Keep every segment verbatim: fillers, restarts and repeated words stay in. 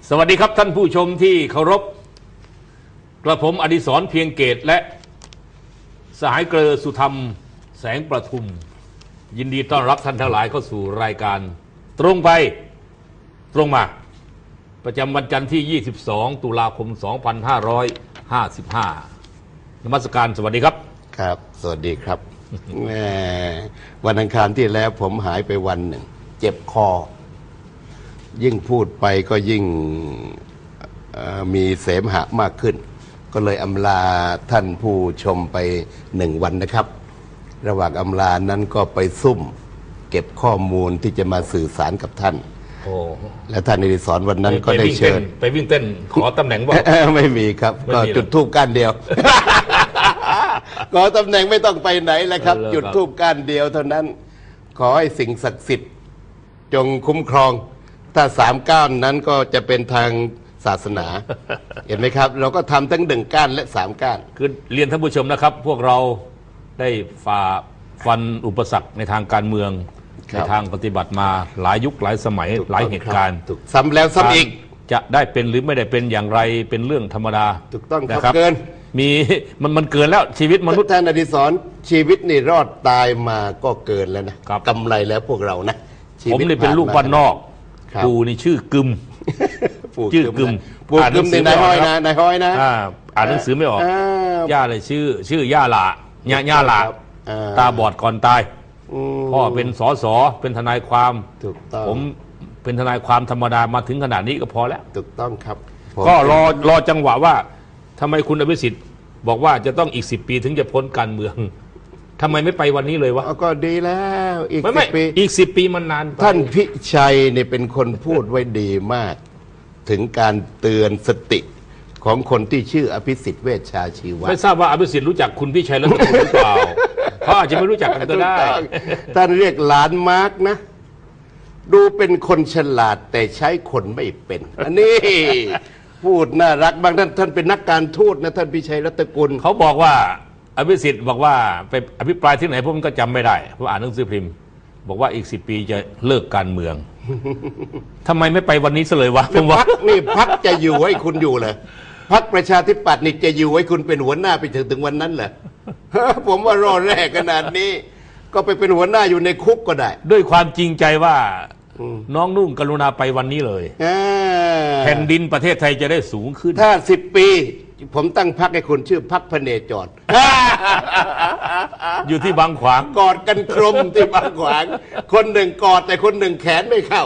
สวัสดีครับท่านผู้ชมที่เคารพกระผมอดิศรเพียงเกตและสหายเกลอสุธรรมแสงประทุมยินดีต้อนรับท่านทั้งหลายเข้าสู่รายการตรงไปตรงมาประจำวันจันทร์ที่ยี่สิบสองตุลาคมสองพันห้าร้อยห้าสิบห้านมัสการสวัสดีครับครับสวัสดีครับ วันอังคารที่แล้วผมหายไปวันหนึ่งเจ็บคอยิ่งพูดไปก็ยิ่งมีเสมหะมากขึ้นก็เลยอำลาท่านผู้ชมไปหนึ่งวันนะครับระหว่างอำลานั้นก็ไปซุ่มเก็บข้อมูลที่จะมาสื่อสารกับท่านและท่านอดิศรวันนั้นก็ได้เชิญไปวิ่งเต้นขอตำแหน่งว่าไม่มีครับก็จุดธูปก้านเดียวขอตำแหน่งไม่ต้องไปไหนแล้วครับจุดธูปก้านเดียวเท่านั้นขอให้สิ่งศักดิ์สิทธิ์จงคุ้มครองถ้าสามก้านนั้นก็จะเป็นทางศาสนาเห็นไหมครับเราก็ทำทั้งหนึ่งก้านและสามก้านคือเรียนท่านผู้ชมนะครับพวกเราได้ฝ่าฟันอุปสรรคในทางการเมืองในทางปฏิบัติมาหลายยุคหลายสมัยหลายเหตุการณ์ซ้ำแล้วซ้ำอีกจะได้เป็นหรือไม่ได้เป็นอย่างไรเป็นเรื่องธรรมดาถูกต้องครับเกินมีมันมันเกินแล้วชีวิตมนุษย์ท่านอดิศรชีวิตนี่รอดตายมาก็เกินแล้วนะกำไรแล้วพวกเรานะผมนี่เป็นลูกบ้านนอกปู่นี่ชื่อกึมชื่อกึมปู่กึมในนายห้อยนะนายห้อยนะอ่านหนังสือไม่ออกย่าเลยชื่อชื่อย่าหล่าย่าย่าหล่าตาบอดก่อนตายพ่อเป็นสสเป็นทนายความผมเป็นทนายความธรรมดามาถึงขนาดนี้ก็พอแล้วถูกต้องครับก็รอรอจังหวะว่าทำไมคุณอภิสิทธิ์บอกว่าจะต้องอีกสิบปีถึงจะพ้นการเมืองทำไมไม่ไปวันนี้เลยวะก็ดีแล้วอีกสิบปีอีกสิบปีมันนานท่านพิชัยเนี่ยเป็นคนพูดไว้ดีมากถึงการเตือนสติของคนที่ชื่ออภิสิทธิ์เวชชาชีวะไม่ทราบว่าอภิสิทธิ์รู้จักคุณพิชัยแล้วหรือเปล่าเขาอาจจะไม่รู้จักกันก็ได้ท่านเรียกหลานมาร์กนะดูเป็นคนฉลาดแต่ใช้คนไม่เป็นอันนี้พูดน่ารักบางท่านท่านเป็นนักการทูตนะท่านพิชัยรัตนกุลเขาบอกว่าอภิสิทธิ์บอกว่าไปอภิปรายที่ไหนผมก็จำไม่ได้เพราะอ่านหนังสือพิมพ์บอกว่าอีกสิบปีจะเลิกการเมืองทำไมไม่ไปวันนี้เลยวะผมว่านี่พักจะอยู่ให้คุณอยู่เลยพักประชาธิปัตย์นี่จะอยู่ให้คุณเป็นหัวหน้าไปถึงถึงวันนั้นเหรอผมว่ารอแรกขนาดนี้ก็ไปเป็นหัวหน้าอยู่ในคุกก็ได้ด้วยความจริงใจว่าน้องนุ่งกรุณาไปวันนี้เลยแผ่นดินประเทศไทยจะได้สูงขึ้นถ้าสิบปีผมตั้งพรรคให้คุณชื่อพรรคพเนจรอยู่ที่บางขวางกอดกันครมที่บางขวางคนหนึ่งกอดแต่คนหนึ่งแขนไม่เข้า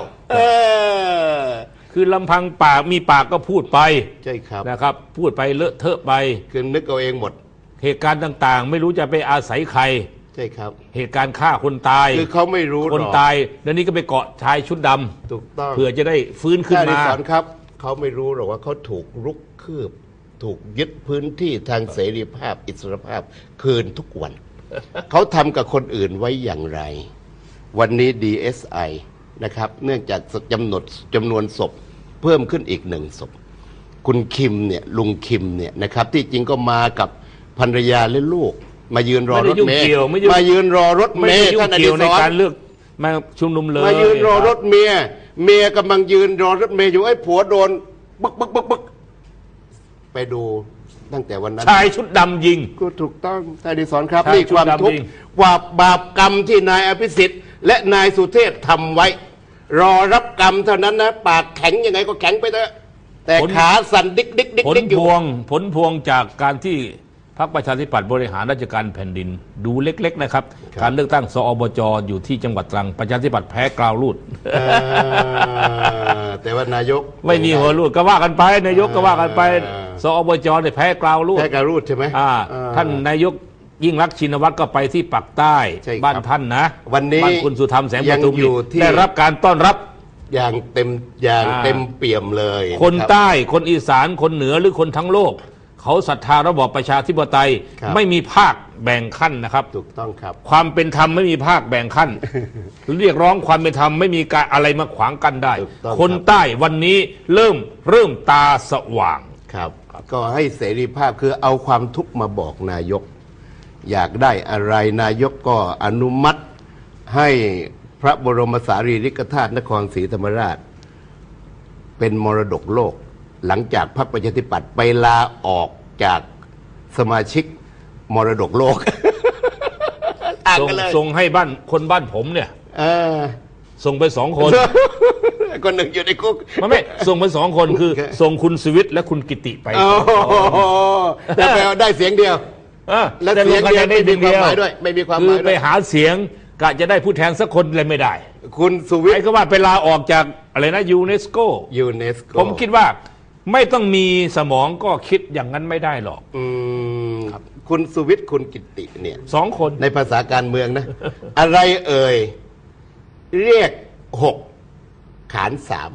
คือลำพังปากมีปากก็พูดไปใช่ครับนะครับพูดไปเลอะเทอะไปคือนึกเอาเองหมดเหตุการณ์ต่างๆไม่รู้จะไปอาศัยใครใช่ครับเหตุการณ์ฆ่าคนตายคือเขาไม่รู้คนตายแล้วนี่ก็ไปเกาะชายชุดดำถูกต้องเพื่อจะได้ฟื้นขึ้นมาสอนครับเขาไม่รู้หรอกว่าเขาถูกรุกคืบถูกยึดพื้นที่ทางเสรีภาพอิสรภาพคืนทุกวัน เขาทำกับคนอื่นไว้อย่างไรวันนี้ ดี เอส ไอ นะครับเนื่องจากจำนวนจำนวนศพเพิ่มขึ้นอีกหนึ่งศพคุณคิมเนี่ยลุงคิมเนี่ยนะครับที่จริงก็มากับภรรยาและลูกมายืนรอรถเมล์มายืนรอรถเมล์ท่านอดิศรในการเลือกมาชุมนุมเลยมายืนรอรถเมียเมียกำลังยืนรอรถเมล์อยู่ไอ้ผัวโดนบึกบึกบึกบึกไปดูตั้งแต่วันนั้นชายชุดดำยิงก็ถูกต้องท่านอดิศรครับนี่ความทุกข์ว่าบาปกรรมที่นายอภิสิทธิ์และนายสุเทพทำไว้รอรับกรรมเท่านั้นนะปากแข็งยังไงก็แข็งไปเถอะแต่ขาสั่นดิ๊กดิ๊กดิ๊กผลพวงผลพวงจากการที่พรรคประชาธิปัตย์บริหารราชการแผ่นดินดูเล็กๆนะครับการเลือกตั้งสอบจอยู่ที่จังหวัดตรังประชาธิปัตย์แพ้กราวรูดแต่ว่านายกไม่มีหัวรูดก็ว่ากันไปนายกก็ว่ากันไปสอบจเนี่ยแพ้กราวรูดแพ้กราวรูดใช่ไหมท่านนายกยิ่งรักชินวัตรก็ไปที่ปักใต้บ้านท่านนะวันนี้บ้านคุณสุธรรมแสงประทุมได้รับการต้อนรับอย่างเต็มอย่างเต็มเปี่ยมเลยคนใต้คนอีสานคนเหนือหรือคนทั้งโลกเขาศรัทธาระบอบประชาธิปไตยไม่มีภาคแบ่งขั้นนะครับถูกต้องครับความเป็นธรรมไม่มีภาคแบ่งขั้น เรียกร้องความเป็นธรรมไม่มีการอะไรมาขวางกันได้คนใต้วันนี้เริ่มเริ่มตาสว่างครับก็ให้เสรีภาพคือเอาความทุกข์มาบอกนายกอยากได้อะไรนายกก็อนุมัติให้พระบรมสารีริกธาตุนครศรีธรรมราชเป็นมรดกโลก หลังจากพรรคประชาธิปัตย์ไปลาออกจากสมาชิกมรดกโลก ต่างส่งกันเลยส่งให้บ้านคนบ้านผมเนี่ยเออส่งไปสองคนคนหนึ่งอยู่ในคุกไม่ไม่ส่งไปสองคนคือ ส่งคุณสวิทย์และคุณกิติไปโอ้โหแต่ไปเอาได้เสียงเดียวเออแล้วแต่เสียงลงคะเดีแนยวนได้ไม่มีเดีความยวหมายด้วย ไม่มีความหคือมายไปด้วยหาเสียงกะจะได้ผู้แทนสักคนเลยไม่ได้คุณสุวิทไอ้ย์ก็ว่าไปลาออกจากอะไรนะยูเนสโกยูเนสโกผมคิดว่าไม่ต้องมีสมองก็คิดอย่างนั้นไม่ได้หรอกอืมคุณสุวิทย์คุณกิติเนี่ยสองคนในภาษาการเมืองนะ อะไรเอ่ย เรียกหกขานสาม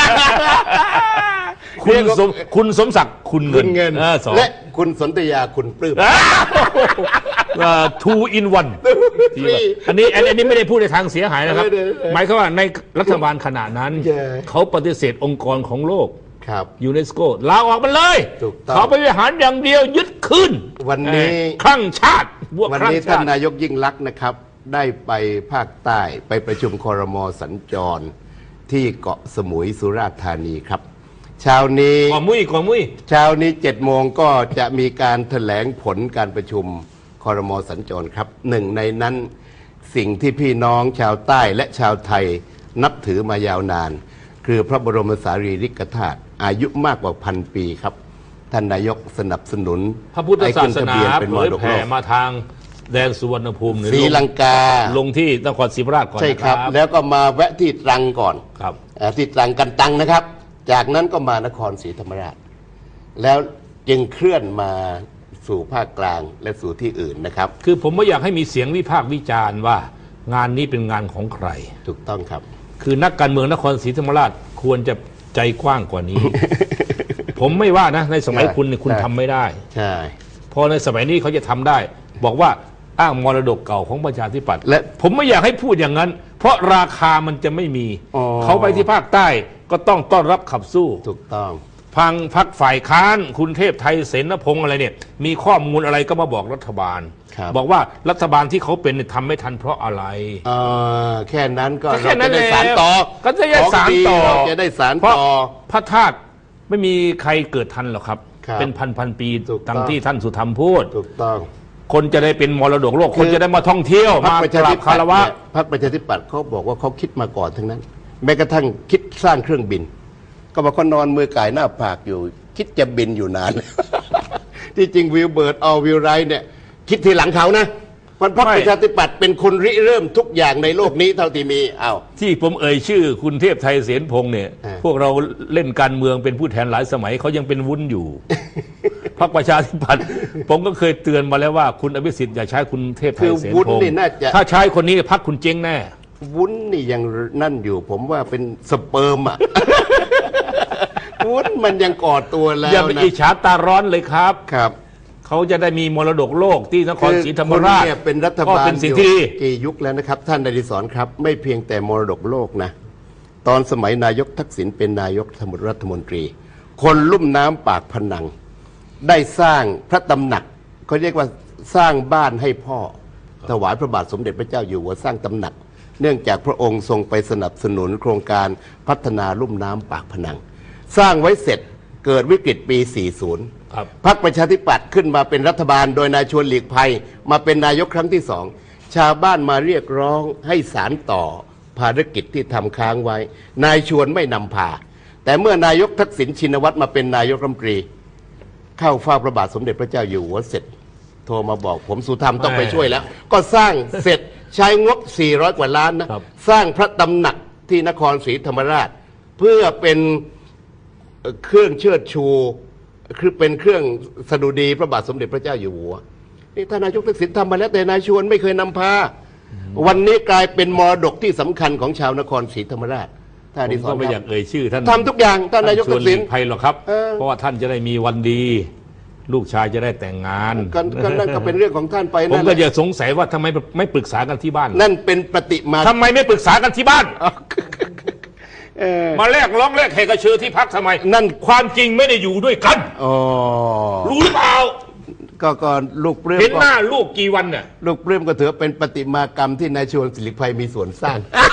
คุณสมคุณสมศักดิ์คุณเงิคุนณเงินออสองและคุณสนธยาคุณปลื้มทูอินวัน Three อันนี้อันอันนี้ไม่ได้พูดในทางเสียหายนะครับไม่ได้ไม่ได้หมายความว่าในรัฐบาลขณะนั้นใช่เขาปฏิเสธองค์กรของโลกครับยูเนสโกลาออกมาเลยถูกต้องเขาไปบริหารอย่างเดียวยึดขึ้นวันนี้เอ่อครั้งชาติบวกวันครั้งนี้ชาท่านตินายกยิ่งลักษณ์นะครับ ได้ไปภาคใต้ไปประชุมครม.สัญจรที่เกาะสมุยสุราษฎร์ธานีครับเช้านี้ก่อมุ้ยก่อมุ้ยเช้านี้เจ็ดโมงก็จะมีการแถลงผลการประชุมครม.สัญจรครับหนึ่งในนั้นสิ่งที่พี่น้องชาวใต้และชาวไทยนับถือมายาวนาน คือพระบรมสารีริกธาตุอายุมากกว่าพันปีครับ ท่านนายกสนับสนุนพระพุทธศาสนาให้ขึ้ทะเบียเป็นเผมรยดกแผ่โลกมาทางแดนสุวรรณภูมิเนี่ยศรีลังกาลงที่นครศรีธรรมราชก่อนใช่นะคครัรับบ แล้วก็มาแวะที่ตรังก่อนครับเอ่อที่ตรังกันตังนะครับ จากนั้นก็มานครศรีธรรมราช แล้วจึงเคลื่อนมาสู่ภาคกลางและสู่ที่อื่นนะครับคือผมไม่อยากให้มีเสียงวิพากษ์วิจารณ์ว่างานนี้เป็นงานของใครถูกต้องครับคือนักการเมืองนครศรีธรรมราชควรจะใจกว้างกว่านี้ ผมไม่ว่านะในสมัยใช่คุณเนี่ยคุณใช่ทำไม่ได้ใช่พอในสมัยนี้เขาจะทำได้ บอกว่าอ้างมรดกเก่าของประชาธิปัตย์และผมไม่อยากให้พูดอย่างนั้น เพราะราคามันจะไม่มีอ๋อเขาไปที่ภาคใต้ก็ต้องต้อนรับขับสู้ถูกต้องพังพักฝ่ายค้านคุณเทพไทยเสนพงษ์อะไรเนี่ยมีข้อมูลอะไรก็มาบอกรัฐบาลครับบอกว่ารัฐบาลที่เขาเป็นเนี่ยทำไม่ทันเพราะอะไรเอ่อแค่นั้นก็ก็แค่เรานั้จะนได้เองสารต่อก็จะได้ของสารต่อเราจะได้สารเพราะต่อพระธาตุไม่มีใครเกิดทันหรอกครับครับเป็นพันพันปีถูกต้องตามที่ท่านสุธรรมพูดถูกต้องคนจะได้เป็นมรดกโลกคือคนจะได้มาท่องเที่ยวพรรมาคประกชาราธิบปัคาตรย์วะเนี่ยพรรคประชาธิปัตย์เขาบอกว่าเขาคิดมาก่อนทั้งนั้น แม้กระทั่งคิดสร้างเครื่องบิน ก็บอกเขานอนมือก่ายหน้าผากอยู่ คิดจะบินอยู่นาน ที่จริงวิลเบิร์ตออลวิลไรท์เนี่ยคิดทีหลังเขานะมันพรรคไม่ประชาธิปัตย์เป็นคนริเริ่มทุกอย่างในโลกนี้เท่าที่มีอ้าวที่ผมเอ่ยชื่อคุณเทพไทยเสนพงษ์เนี่ยอ่าพวกเราเล่นการเมืองเป็นผู้แทนหลายสมัยเขายังเป็นวุ้นอยู่ พรรคประชาธิปัตย์ผมก็เคยเตือนมาแล้วว่าคุณอภิสิทธิ์อย่าใช้คุณเทพไทคืยอเสนวุ้นพงษ์นี่น่าจะถ้าใช้คนนี้พรรคคุณเจ๊งแน่วุ้นนี่ยังนั่นอยู่ ผมว่าเป็นสเปิร์มอ่ะ วุ้นมันยังก่อตัวแล้อย่าว ไปนะอิจฉาตาร้อนเลยครับครับเขาจะได้มีมรดกโลกที่นครศรีธรรมราชคือคุณเนี่ยเป็นรัฐก็บาลเป็นสิ่งอยู่ที่ดีกี่ยุคแล้วนะครับ ท่านนายดิศรครับ ไม่เพียงแต่มรดกโลกนะ ตอนสมัยนายกทักษิณเป็นนายกรัฐมนตรี คนลุ่มน้ำปากพนัง ได้สร้างพระตำหนักเขาเรียกว่าสร้างบ้านให้พ่อ ถวายพระบาทสมเด็จพระเจ้าอยู่หัวสร้างตำหนัก เนื่องจากพระองค์ทรงไปสนับสนุนโครงการพัฒนาลุ่มน้ำปากพนัง สร้างไว้เสร็จเกิดวิกฤตปี สี่สิบครับพรรคประชาธิปัตย์ขึ้นมาเป็นรัฐบาลโดยนายชวนหลีกภัยมาเป็นนายกครั้งที่สองชาวบ้านมาเรียกร้องให้สารต่อภารกิจที่ทำค้างไว้ นายชวนไม่นำพา แต่เมื่อนายกทักษิณชินวัตรมาเป็นนายกรัฐมนตรี เข้าเฝ้าพระบาทสมเด็จพระเจ้าอยู่หัวเสร็จ โทรมาบอกผมสุธรรมต้องไปช่วยแล้ว ก็สร้างเสร็จใช้งบสี่ร้อยกว่าล้านนะครับ สร้างพระตำหนักที่นครศรีธรรมราช เพื่อเป็นเอ่อเครื่องเชิดชูคือเป็นเครื่องสดุดีพระบาทสมเด็จพระเจ้าอยู่หัวนี่ท่านนายกทักษิณทำมาแล้วแต่นายชวนไม่เคยนำพา วันนี้กลายเป็นมรดกที่สำคัญของชาวนครศรีธรรมราชท่านผดิมศก็รไม่คอรัยาบกเอ่ยชื่อท่านทำทุกอย่างท่านนายกชทัวนกหษิลีณกภัยหรอกครับเออเพราะว่าท่านจะได้มีวันดี ลูกชายจะได้แต่งงานก็ก็นั่นก็เป็นเรื่องของท่านไปผมนั่นแหก็ละจะสงสัยว่าทำไมไม่ปรึกษากันที่บ้านนั่นเป็นปฏิมาทำไมไม่ปรึกษากันที่บ้านเออมาแลกร้องแลกแขกกระเชือที่พักทำไมนั่นความจริงไม่ได้อยู่ด้วยกันอ๋อรู้หรือเปล่าก็ก็ลูกปลื้มเห็นหก็น้าลูกกี่วันเนี่ยลูกปลื้มก็ถือว่าเป็นปฏิมากรรมที่นายชวนศิริภัยมีส่วนสร้าง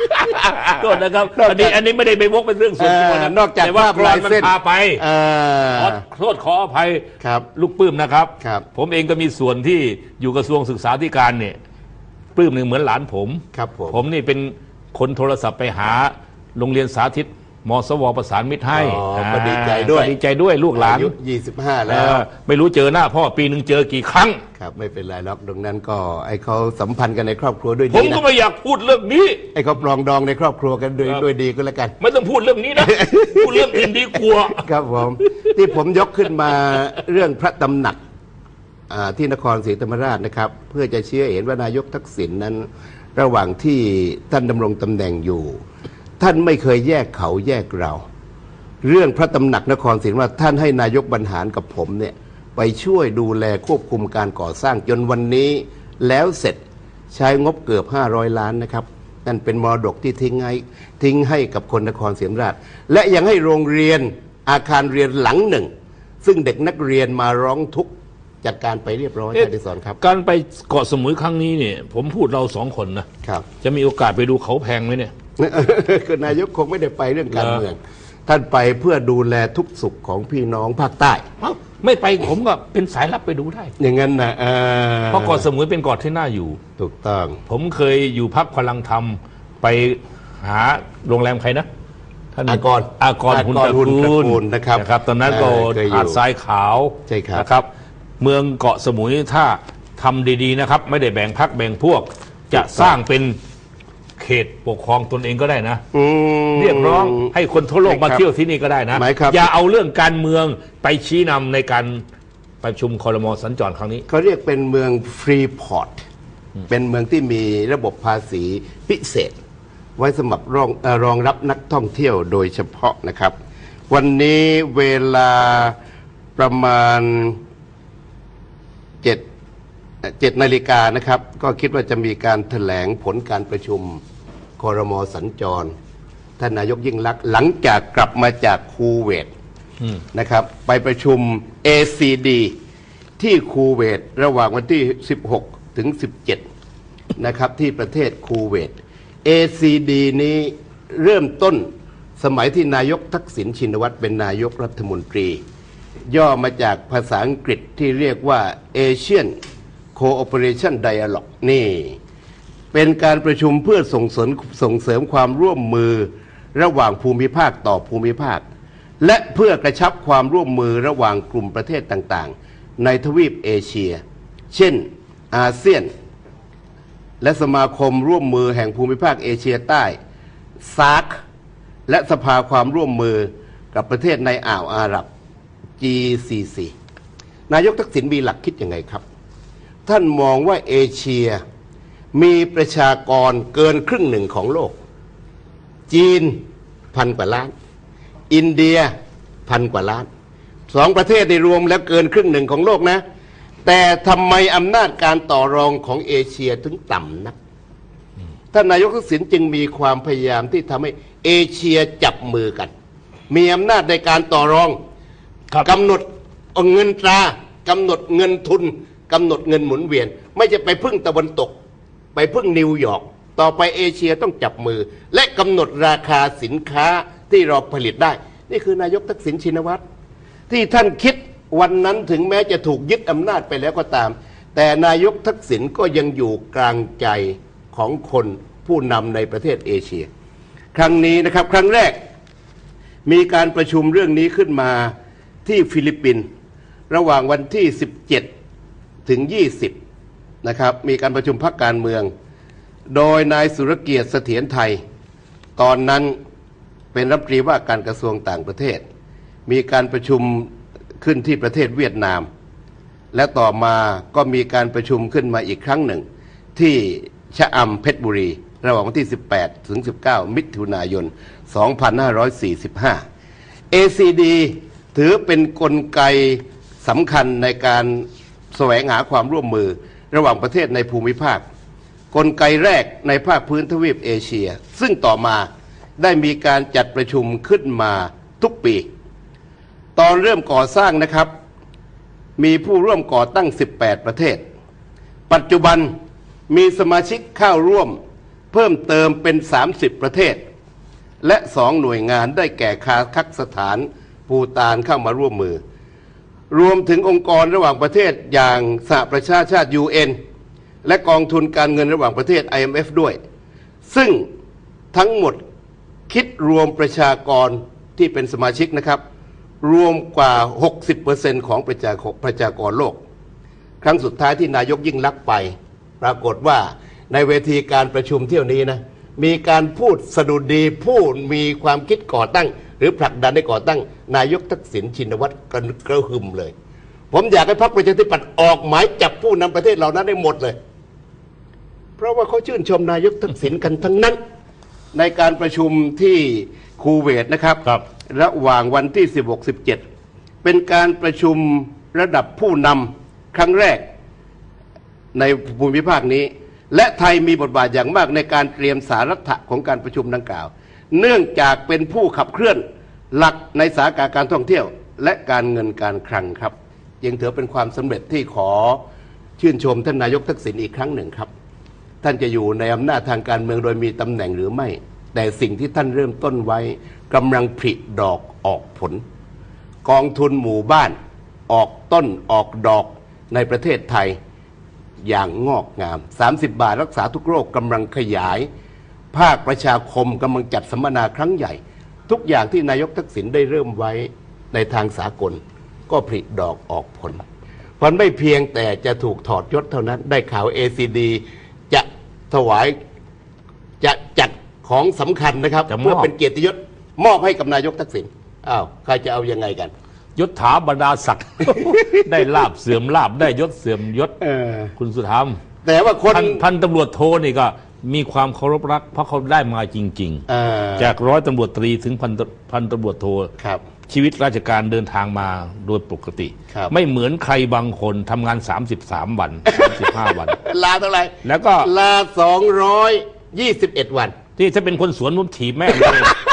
โทษนะครับอันนี้อันนี้ไม่ได้ไปวกเป็นเรื่องส่วนตัวนะนอกจากแต่ว่ากรอนมันพาไปเออขอโทษขออภัยครับลูกปื้มนะครับครับผมเองก็มีส่วนที่อยู่กระทรวงศึกษาธิการเนี่ยปลื้มหนึ่งเหมือนหลานผมครับผมผมนี่เป็นคนโทรศัพท์ไปหาโรงเรียนสาธิตมสวประสานมิตรให้อ๋อก็ดีใจด้วยก็ดีใจด้วยลูกหลานอายุยี่สิบห้าเอแล้วอไม่รู้เจอหน้าพ่อปีหนึ่งเจอกี่ครั้งครับไม่เป็นไรหรอกตรงนั้นก็ไอ้เขาสัมพันธ์กันในครอบครัวด้วยผดีมก็นะไม่อยากพูดเรื่องนี้ไอ้เขาปรองดองในครอบครัวกันด้วยครับด้วยดีก็แล้วกันไม่ต้องพูดเรื่องนี้นะ พูดเรื่องอื่นดีกว่าครับผมที่ผมยกขึ้นมาเรื่องพระตำหนักอ่าที่นครศรีธรรมราชนะครับ เพื่อจะเชื่อเห็นว่านายกทักษิณนั้น ระหว่างที่ท่านดำรงตำแหน่งอยู่ ท่านไม่เคยแยกเขาแยกเรา เรื่องพระตำหนักนครศรีธรรมราชท่านให้นายกบรรหารกับผมเนี่ยไปช่วยดูแลควบคุมการก่อสร้างจนวันนี้แล้วเสร็จใช้งบเกือบห้าร้อยล้านนะครับนั่นเป็นมรดกที่ทิ้งให้ทิ้งให้กับคนนครศรีธรรมราชและยังให้โรงเรียนอาคารเรียนหลังหนึ่ง ซึ่งเด็กนักเรียนมาร้องทุกข์จัดการไปเรียบร้อยเอ๊ะท่านดิศรครับการไปเกาะสมุยครั้งนี้เนี่ยผมพูดเราสองคนนะครับ จะมีโอกาสไปดูเขาแพงไหมเนี่ยคือนายกคงไม่ได้ไปเรื่องการเมือง ท่านไปเพื่อดูแลทุกสุขของพี่น้องภาคใต้เอ้าไม่ไปผมก็เป็นสายลับไปดูได้อย่างนั้นนะเออเพราะเกาะสมุยเป็นเกาะที่น่าอยู่ถูกต้องผมเคยอยู่พักพลังธรรมไปหาโรงแรมใครนะท่านอากรอากรอากรหุ่นตระหุ่นตระกูกูลลนะครับนะครับตอนนั้นก็เออเคยอยู่หาดทรายขาวใช่ครับนะครับ เมืองเกาะสมุยถ้าทำดีๆนะครับ ไม่ได้แบ่งพักแบ่งพวก จะสร้างเป็นเขตปกครองตนเองก็ได้นะอืมเรียกร้องให้คนทั่วโลกมาครับเที่ยวที่นี่ก็ได้นะหมายครับอย่าเอาเรื่องการเมืองไปชี้นำในการประชุมครม.สัญจรครั้งนี้เขาเรียกเป็นเมืองฟรีพอร์ตเป็นเมืองที่มีระบบภาษีพิเศษ ไว้สำหรับรองเอ่อรองรับนักท่องเที่ยวโดยเฉพาะนะครับ วันนี้เวลาประมาณเจ็ดเจ็ดนาฬิกานะครับ ก็คิดว่าจะมีการแถลงผลการประชุมครม.สัญจร ท่านนายกยิ่งลักษณ์หลังจากกลับมาจากคูเวตอืมนะครับไปประชุม เอ ซี ดี ที่คูเวตระหว่างวันที่ สิบหก ถึง สิบเจ็ด นะครับที่ประเทศคูเวต เอ ซี ดี นี้เริ่มต้นสมัยที่นายกทักษิณชินวัตรเป็นนายกรัฐมนตรี ย่อมาจากภาษาอังกฤษที่เรียกว่า Asian Cooperation Dialogue นี่ เป็นการประชุมเพื่อส่งเสริมส่งเสริมความร่วมมือระหว่างภูมิภาคต่อภูมิภาค และเพื่อกระชับความร่วมมือระหว่างกลุ่มประเทศต่างๆ ในทวีปเอเชีย เช่นอาเซียน และสมาคมร่วมมือแห่งภูมิภาคเอเชียใต้ ซาร์ค และสภาความร่วมมือกับประเทศในอ่าวอาหรับ จี ซี ซี นายกทักษิณมีหลักคิดยังไงครับ ท่านมองว่าเอเชียมีประชากรเกินครึ่งหนึ่งของโลก จีนพันกว่าล้าน อินเดียพันกว่าล้าน สองประเทศในรวมแล้วเกินครึ่งหนึ่งของโลกนะ แต่ทำไมอำนาจการต่อรองของเอเชียถึงต่ำนัก ท่านนายกทักษิณจึงมีความพยายามที่ทำให้เอเชียจับมือกัน มีอำนาจในการต่อรองครับกำหนดเงินตรากำหนดเงินทุนกำหนดเงินหมุนเวียน ไม่จะไปพึ่งตะวันตก ไปพึ่งนิวยอร์กต่อไปเอเชียต้องจับมือ และกำหนดราคาสินค้าที่เราผลิตได้ นี่คือนายกทักษิณชินวัตรที่ท่านคิดวันนั้นถึงแม้จะถูกยึดอำนาจไปแล้วก็ตาม แต่นายกทักษิณก็ยังอยู่กลางใจของคนผู้นำในประเทศเอเชีย ครั้งนี้นะครับครั้งแรกมีการประชุมเรื่องนี้ขึ้นมาที่ฟิลิปปินส์ระหว่างวันที่ สิบเจ็ด ถึง ยี่สิบ นะครับมีการประชุมพรรคการเมือง โดยนายสุรเกียรติเสถียรไทย ตอนนั้นเป็นรัฐมนตรีว่าการกระทรวงต่างประเทศ มีการประชุมขึ้นที่ประเทศเวียดนาม และต่อมาก็มีการประชุมขึ้นมาอีกครั้งหนึ่งที่ชะอำเพชรบุรี ระหว่างวันที่ สิบแปด ถึง สิบเก้า มิถุนายน สองพันห้าร้อยสี่สิบห้า เอ ซี ดี ถือเป็นกลไกสำคัญในการแสวงหาความร่วมมือระหว่างประเทศในภูมิภาค กลไกแรกในภาคพื้นทวีปเอเชีย ซึ่งต่อมาได้มีการจัดประชุมขึ้นมาทุกปี ตอนเริ่มก่อสร้างนะครับมีผู้ร่วมก่อตั้ง สิบแปด ประเทศ ปัจจุบันมีสมาชิกเข้าร่วมเพิ่มเติมเป็นสามสิบประเทศและสองหน่วยงานได้แก่คาซัคสถานภูฏานเข้ามาร่วมมือรวมถึงองค์กรระหว่างประเทศอย่างสหประชาชาติ ยู เอ็น และกองทุนการเงินระหว่างประเทศ ไอ เอ็ม เอฟ ด้วยซึ่งทั้งหมดคิดรวมประชากรที่เป็นสมาชิกนะครับรวมกว่า หกสิบเปอร์เซ็นต์ ของประชาประชากรโลกครั้งสุดท้ายที่นายกยิ่งลักษณ์ไปปรากฏว่าในเวทีการประชุมเที่ยวนี้นะมีการพูดสดุดีพูดมีความคิดก่อตั้งหรือผลักดันให้ก่อตั้งนายกทักษิณชินวัตรกระกระหึ่มเลยผมอยากให้พรรคประชาธิปัตย์ออกหมายจับผู้นำประเทศเหล่านั้นได้หมดเลยเพราะว่าเขาชื่นชมนายกทักษิณกันทั้งนั้นในการประชุมที่คูเวตนะครับครับระหว่างวันที่ สิบหก สิบเจ็ด เป็นการประชุมระดับผู้นำครั้งแรกในภูมิภาคนี้และไทยมีบทบาทอย่างมากในการเตรียมสาระของการประชุมดังกล่าวเนื่องจากเป็นผู้ขับเคลื่อนหลักในสาขาการท่องเที่ยวและการเงินการคลังครับยังถือเป็นความสำเร็จที่ขอชื่นชมท่านนายกทักษิณอีกครั้งหนึ่งครับท่านจะอยู่ในอำนาจทางการเมืองโดยมีตำแหน่งหรือไม่แต่สิ่งที่ท่านเริ่มต้นไว้กำลังผลิดอกออกผลกองทุนหมู่บ้านออกต้นออกดอกในประเทศไทยอย่างงอกงามสามสิบบาทรักษาทุกโรคกำลังขยายภาคประชาคมกำลังจัดสัมมนาครั้งใหญ่ทุกอย่างที่นายกทักษิณได้เริ่มไว้ในทางสากลก็ผลิดอกออกผลมันไม่เพียงแต่จะถูกถอดยศเท่านั้นได้ข่าว เอ ซี ดี จะถวายจะจัดของสำคัญนะครับเพื่อเป็นเกียรติยศมอบให้กับนายกทักษิณอ้าวใครจะเอายังไงกันยศถาบรรดาศักดิ์ ได้ลาบเสื่อมลาบได้ยศเสื่อมยศคุณสุธรรมแต่ว่าคนพันตำรวจโทนี่ก็มีความเคารพรักเพราะเขาได้มาจริงๆจากร้อยตำรวจตรีถึงพันพันตำรวจโทชีวิตราชการเดินทางมาโดยปกติไม่เหมือนใครบางคนทำงานสามสิบสามวันสามสิบห้าวันลาเท่าไหร่แล้วก็ลาสองร้อยยี่สิบเอ็ดวันที่ถ้าเป็นคนสวนผมถีบแม่เลย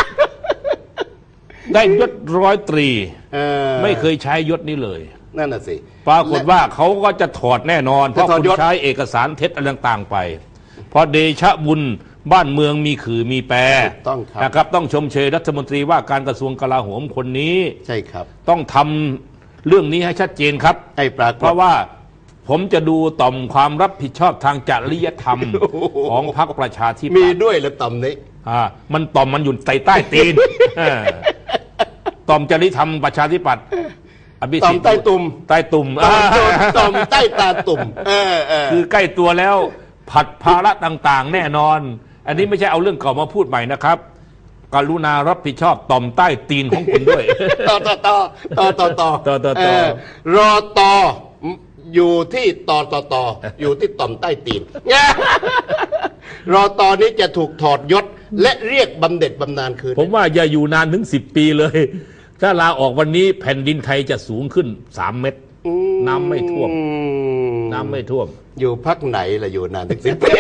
ได้ยศร้อยตรีไม่เคยใช้ยศนี้เลยนั่นน่ะสิปรากฏว่าเขาก็จะถอดแน่นอนเพราะคุณใช้เอกสารเท็จอะไรต่างๆไปพอเดชะบุญบ้านเมืองมีขื่อมีแปรนะครับต้องชมเชยรัฐมนตรีว่าการกระทรวงกลาโหมคนนี้ใช่ครับต้องทำเรื่องนี้ให้ชัดเจนครับเพราะว่าผมจะดูต่อมความรับผิดชอบทางจริยธรรมของพรรคประชาธิปัตย์มีด้วยหรือต่อมนี้อ่ามันต่อมมันอยู่ใต้ใต้ตีนต่อมจริยธรรมประชาธิปัตย์ต่อมใต้ตุ่มใต้ตุ่มต่อมใต้ตาตุ่มคือใกล้ตัวแล้วผัดภาระต่างๆแน่นอนอันนี้ไม่ใช่เอาเรื่องเก่ามาพูดใหม่นะครับกรุณารับผิดชอบต่อมใต้ตีนของคุณด้วยต่อต่อต่อต่อต่อต่อต่อต่อต่อรอต่ออยู่ที่ต่อต่อต่ออยู่ที่ต่อมใต้ตีนรอต่อนี้จะถูกถอดยศและเรียกบำเหน็จบำนาญคืนผมว่าอย่าอยู่นานถึงสิบปีเลยถ้าลาออกวันนี้แผ่นดินไทยจะสูงขึ้นสามเมตรน้ำไม่ท่วมน้ำไม่ท่วมอยู่พักไหนล่ะอยู่นานถึงสิบปี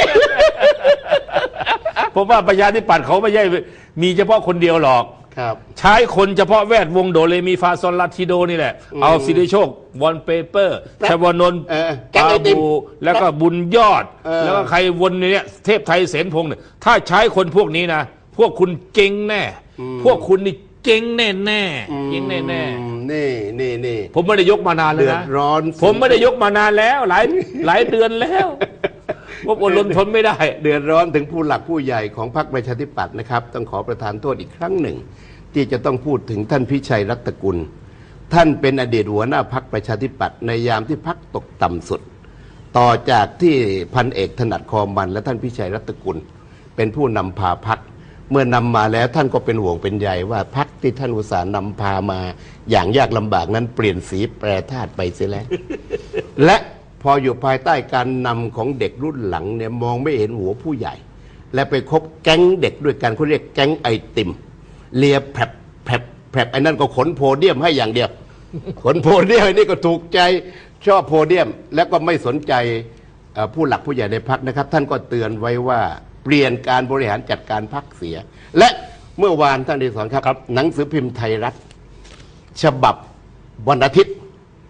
ผมว่าประชาธิปัตย์เขาไม่ใช่มีเฉพาะคนเดียวหรอกใช้คนเฉพาะแวดวงโดเรมีฟาซอนลาทิโดนี่แหละเอาสิริโชควอนเปเปอร์ชวนนท์ปาบูแล้วก็บุญยอดแล้วก็ใครวนเนี่ยเทพไทยเสนพงษ์เนี่ยถ้าใช้คนพวกนี้นะพวกคุณเจ๊งแน่พวกคุณนี่เจ๊งแน่แน่เจ๊งแน่แน่นี่นี่นี่ผมไม่ได้ยกมานานเลยนะร้อนผมไม่ได้ยกมานานแล้วหลายหลายเดือนแล้วว่าอดรนทนไม่ได้เดือดร้อนถึงผู้หลักผู้ใหญ่ของพรรคประชาธิปัตย์นะครับต้องขอประทานโทษอีกครั้งหนึ่งที่จะต้องพูดถึงท่านพิชัยรัตนกุลท่านเป็นอดีตหัวหน้าพรรคประชาธิปัตย์ในยามที่พรรคตกต่ำสุดต่อจากที่พันเอกถนัดคอมันและท่านพิชัยรัตนกุลเป็นผู้นำพาพรรคเมื่อนำมาแล้วท่านก็เป็นห่วงเป็นใยว่าพรรคที่ท่านอุตส่าห์นำพามาอย่างยากลำบากนั้นเปลี่ยนสีแปรธาตุไปเสียแล้ว และพออยู่ภายใต้การนำของเด็กรุ่นหลังเนี่ยมองไม่เห็นหัวผู้ใหญ่และไปคบแก๊งเด็กด้วยกันเขาเรียกแก๊งไอติมเลียแผลบแผลบแผลบไอ้นั่นก็ขนโพเดียมให้อย่างเดียวขนโพเดียมนี่ก็ถูกใจชอบโพเดียมแล้วก็ไม่สนใจผู้หลักผู้ใหญ่ในพรรคนะครับท่านก็เตือนไว้ว่าเปลี่ยนการบริหารจัดการพรรคเสียและเมื่อวานท่านได้สอนครับหนังสือพิมพ์ไทยรัฐฉบับวันอาทิตย์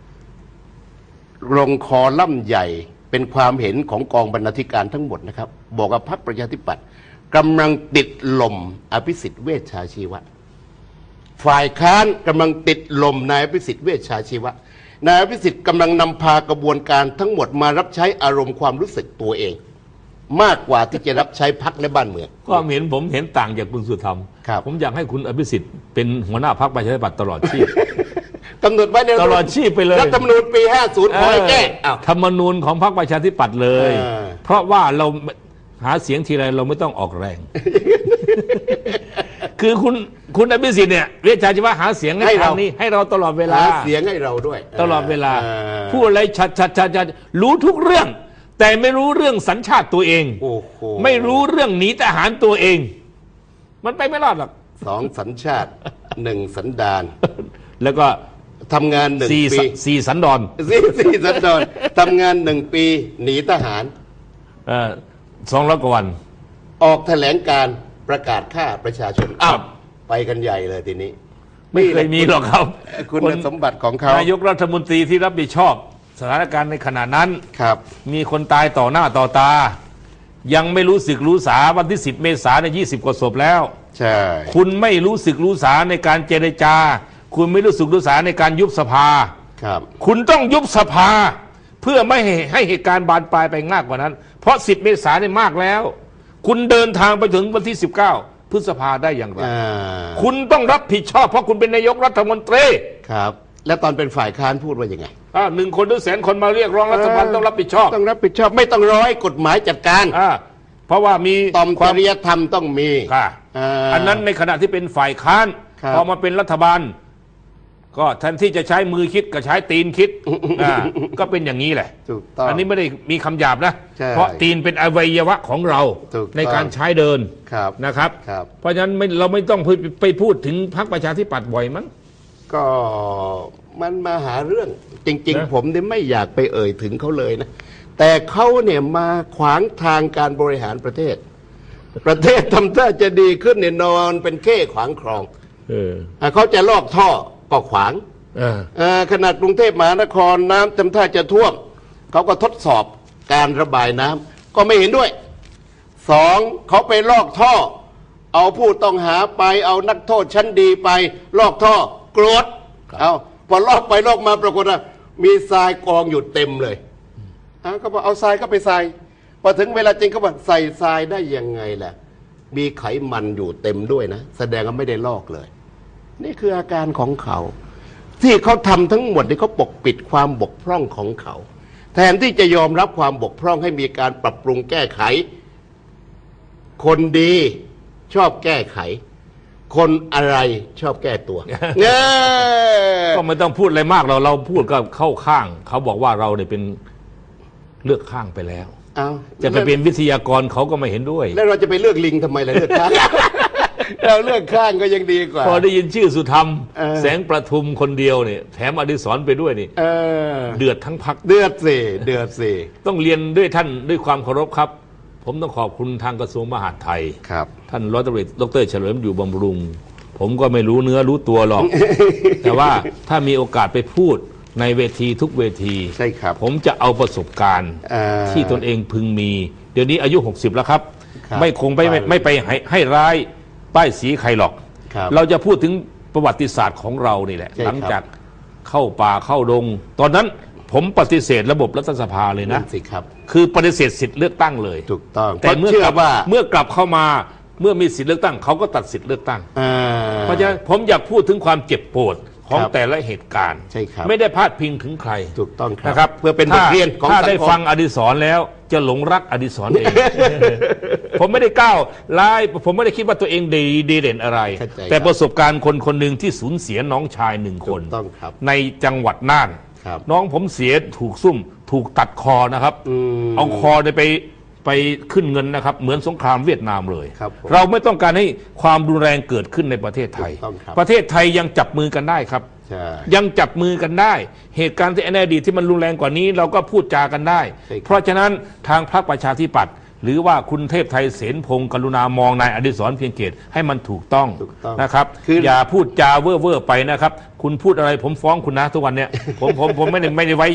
ลงคอลัมน์ใหญ่เป็นความเห็นของกองบรรณาธิการทั้งหมดนะครับบอกว่าพรรคประชาธิปัตย์กำลังติดลมอภิสิทธิ์เวชชาชีวะฝ่ายค้านกำลังติดลมนายอภิสิทธิ์เวชชาชีวะนายอภิสิทธิ์กำลังนำพากระบวนการทั้งหมดมารับใช้อารมณ์ความรู้สึกตัวเองมากกว่าที่จะรับใช้พรรคและบ้านเมืองความเห็นผมเห็นต่างจากคุณสุธรรมผมอยากให้คุณอภิสิทธิ์เป็นหัวหน้าพรรคประชาธิปัตย์ตลอดชีพกำหนดไว้ในตลอดชีพไปเลยรัฐธรรมนูญปีห้าสิบขอให้แก้ธรรมนูญของพรรคประชาธิปัตย์เลยเพราะว่าเราหาเสียงทีไรเราไม่ต้องออกแรง คือคุณคุณอภิสิทธิ์เนี่ยเวชชาชีวะหาเสียงให้เรานี้ให้เราตลอดเวลาหาเสียงให้เราด้วยตลอดเวลาพูดอะไรชัดชัดชัดชัดรู้ทุกเรื่องแต่ไม่รู้เรื่องสัญชาติตัวเองไม่รู้เรื่องหนีทหารตัวเอง มันไปไม่รอดหรอกสองสัญชาติหนึ่งสันดานแล้วก็ทำงานหนึ่งปีสี่สันดอนสี่สี่สันดอนทำงานหนึ่งปีหนีทหารสองร้อยกว่าวันออกแถลงการประกาศฆ่าประชาชนอ้าวไปกันใหญ่เลยทีนี้ไม่เคยมีหรอกครับคุณสมบัติของเขานายกรัฐมนตรีที่รับผิดชอบสถานการณ์ในขณะนั้นครับมีคนตายต่อหน้าต่อตายังไม่รู้สึกรู้สาวันที่สิบเมษายนในยี่สิบกว่าศพแล้วใช่คุณไม่รู้สึกรู้สาในการเจรจาคุณไม่รู้สึกรู้สาในการยุบสภาครับคุณต้องยุบสภาเพื่อไม่ให้เหตุการณ์บานปลายไปมากกว่านั้นเพราะสิบเมษายนเนี่ยมากแล้วคุณเดินทางไปถึงวันที่สิบเก้าพฤษภาได้อย่างไรคุณต้องรับผิดชอบเพราะคุณเป็นนายกรัฐมนตรีครับและตอนเป็นฝ่ายค้านพูดว่ายังไงอ่าหนึ่งคนหรือแสนคนมาเรียกร้องรัฐบาลต้องรับผิดชอบต้องรับผิดชอบไม่ต้องร้อยกฎหมายจัดการอ่าเพราะว่ามีตอมจริยธรรมต้องมีค่ะอันนั้นในขณะที่เป็นฝ่ายค้านพอมาเป็นรัฐบาลก็แทนที่จะใช้มือคิดก็ใช้ตีนคิดก็เป็นอย่างนี้แหละถูกต้องอันนี้ไม่ได้มีคำหยาบนะเพราะตีนเป็นอวัยวะของเราในการใช้เดินนะครับเพราะฉะนั้นเราไม่ต้องไปพูดถึงพรรคประชาธิปัตย์บ่อยมั้งก็มันมาหาเรื่องจริงๆผมเนี่ยไม่อยากไปเอ่ยถึงเขาเลยนะแต่เขาเนี่ยมาขวางทางการบริหารประเทศประเทศทำท่าจะดีขึ้นเนี่ยนอนเป็นเค้ขวางคลองเขาจะลอกท่อก็ขวางขนาดกรุงเทพมหานครน้ำทำท่าจะท่วมเขาก็ทดสอบการระบายน้ำก็ไม่เห็นด้วยสองเขาไปลอกท่อเอาผู้ต้องหาไปเอานักโทษชั้นดีไปลอกท่อโกรธเอาพอลอกไปลอกมาปรากฏว่ามีทรายกองอยู่เต็มเลยอ่ะก็บอกเอาทรายก็ไปใส่พอถึงเวลาจริงเขาบอกใส่ทรายได้ยังไงล่ะมีไขมันอยู่เต็มด้วยนะแสดงว่าไม่ได้ลอกเลยนี่คืออาการของเขาที่เขาทำทั้งหมดที่เขาปกปิดความบกพร่องของเขาแทนที่จะยอมรับความบกพร่องให้มีการปรับปรุงแก้ไขคนดีชอบแก้ไขคนอะไรชอบแก้ตัวเนี่ยก็ไม่ต้องพูดอะไรมากเราเราพูดก็เข้าข้างเขาบอกว่าเราเนี่ยเป็นเลือกข้างไปแล้วจะไปเป็นวิทยากรเขาก็ไม่เห็นด้วยแล้วเราจะไปเลือกลิงทำไมล่ะเลือกข้างเราเลือกข้างก็ยังดีกว่าพอได้ยินชื่อสุธรรมแสงประทุมคนเดียวเนี่ยแถมอดิศรไปด้วยนี่เดือดทั้งพรรคเดือดสิเดือดสิต้องเรียนด้วยท่านด้วยความเคารพครับผมต้องขอบคุณทางกระทรวงมหาดไทยครับท่านร้อยตำรวจดร.เฉลิมอยู่บำรุงผมก็ไม่รู้เนื้อรู้ตัวหรอก แต่ว่าถ้ามีโอกาสไปพูดในเวทีทุกเวทีใช่ครับผมจะเอาประสบการณ์ที่ตนเองพึงมีเดี๋ยวนี้อายุหกสิบแล้วครับไม่คงไปไม่ไปให้ให้ร้ายป้ายสีใครหรอกเราจะพูดถึงประวัติศาสตร์ของเรานี่แหละหลังจากเข้าป่าเข้าดงตอนนั้นผมปฏิเสธระบบรัฐสภาเลยนะสิครับคือปฏิเสธสิทธิ์เลือกตั้งเลยถูกต้องแต่เมื่อกลับว่าเมื่อกลับเข้ามาเมื่อมีสิทธิ์เลือกตั้งเขาก็ตัดสิทธิ์เลือกตั้งเพราะฉะนั้นผมอยากพูดถึงความเจ็บปวดของแต่ละเหตุการณ์ใช่ครับไม่ได้พาดพิงถึงใครถูกต้องนะครับเพื่อเป็นบทเรียนของถ้าได้ฟังอดิศรแล้วจะหลงรักอดิศรเอง ผมไม่ได้ก้าวร้ายผมไม่ได้คิดว่าตัวเองดีดีเด่นอะไรแต่ประสบการณ์คนคนหนึ่งที่สูญเสียน้องชายหนึ่งคนในจังหวัดน่านน้องผมเสียถูกซุ่มถูกตัดคอนะครับเอาคอไปไปขึ้นเงินนะครับเหมือนสงครามเวียดนามเลยเราไม่ต้องการให้ความรุนแรงเกิดขึ้นในประเทศไทยประเทศไทยยังจับมือกันได้ครับยังจับมือกันได้เหตุการณ์ที่ในอดีตที่มันรุนแรงกว่านี้เราก็พูดจากันได้เพราะฉะนั้นทางพรรคประชาธิปัตย์หรือว่าคุณเทพไทยเสนพงศ์กรุณามองนายอดิศรเพียงเกตให้มันถูกต้องนะครับอย่าพูดจาเว่อร์เว่อร์ไปนะครับคุณพูดอะไรผมฟ้องคุณนะทุกวันเนี้ยผมผมผมไม่ได้ไม่ได้ไว้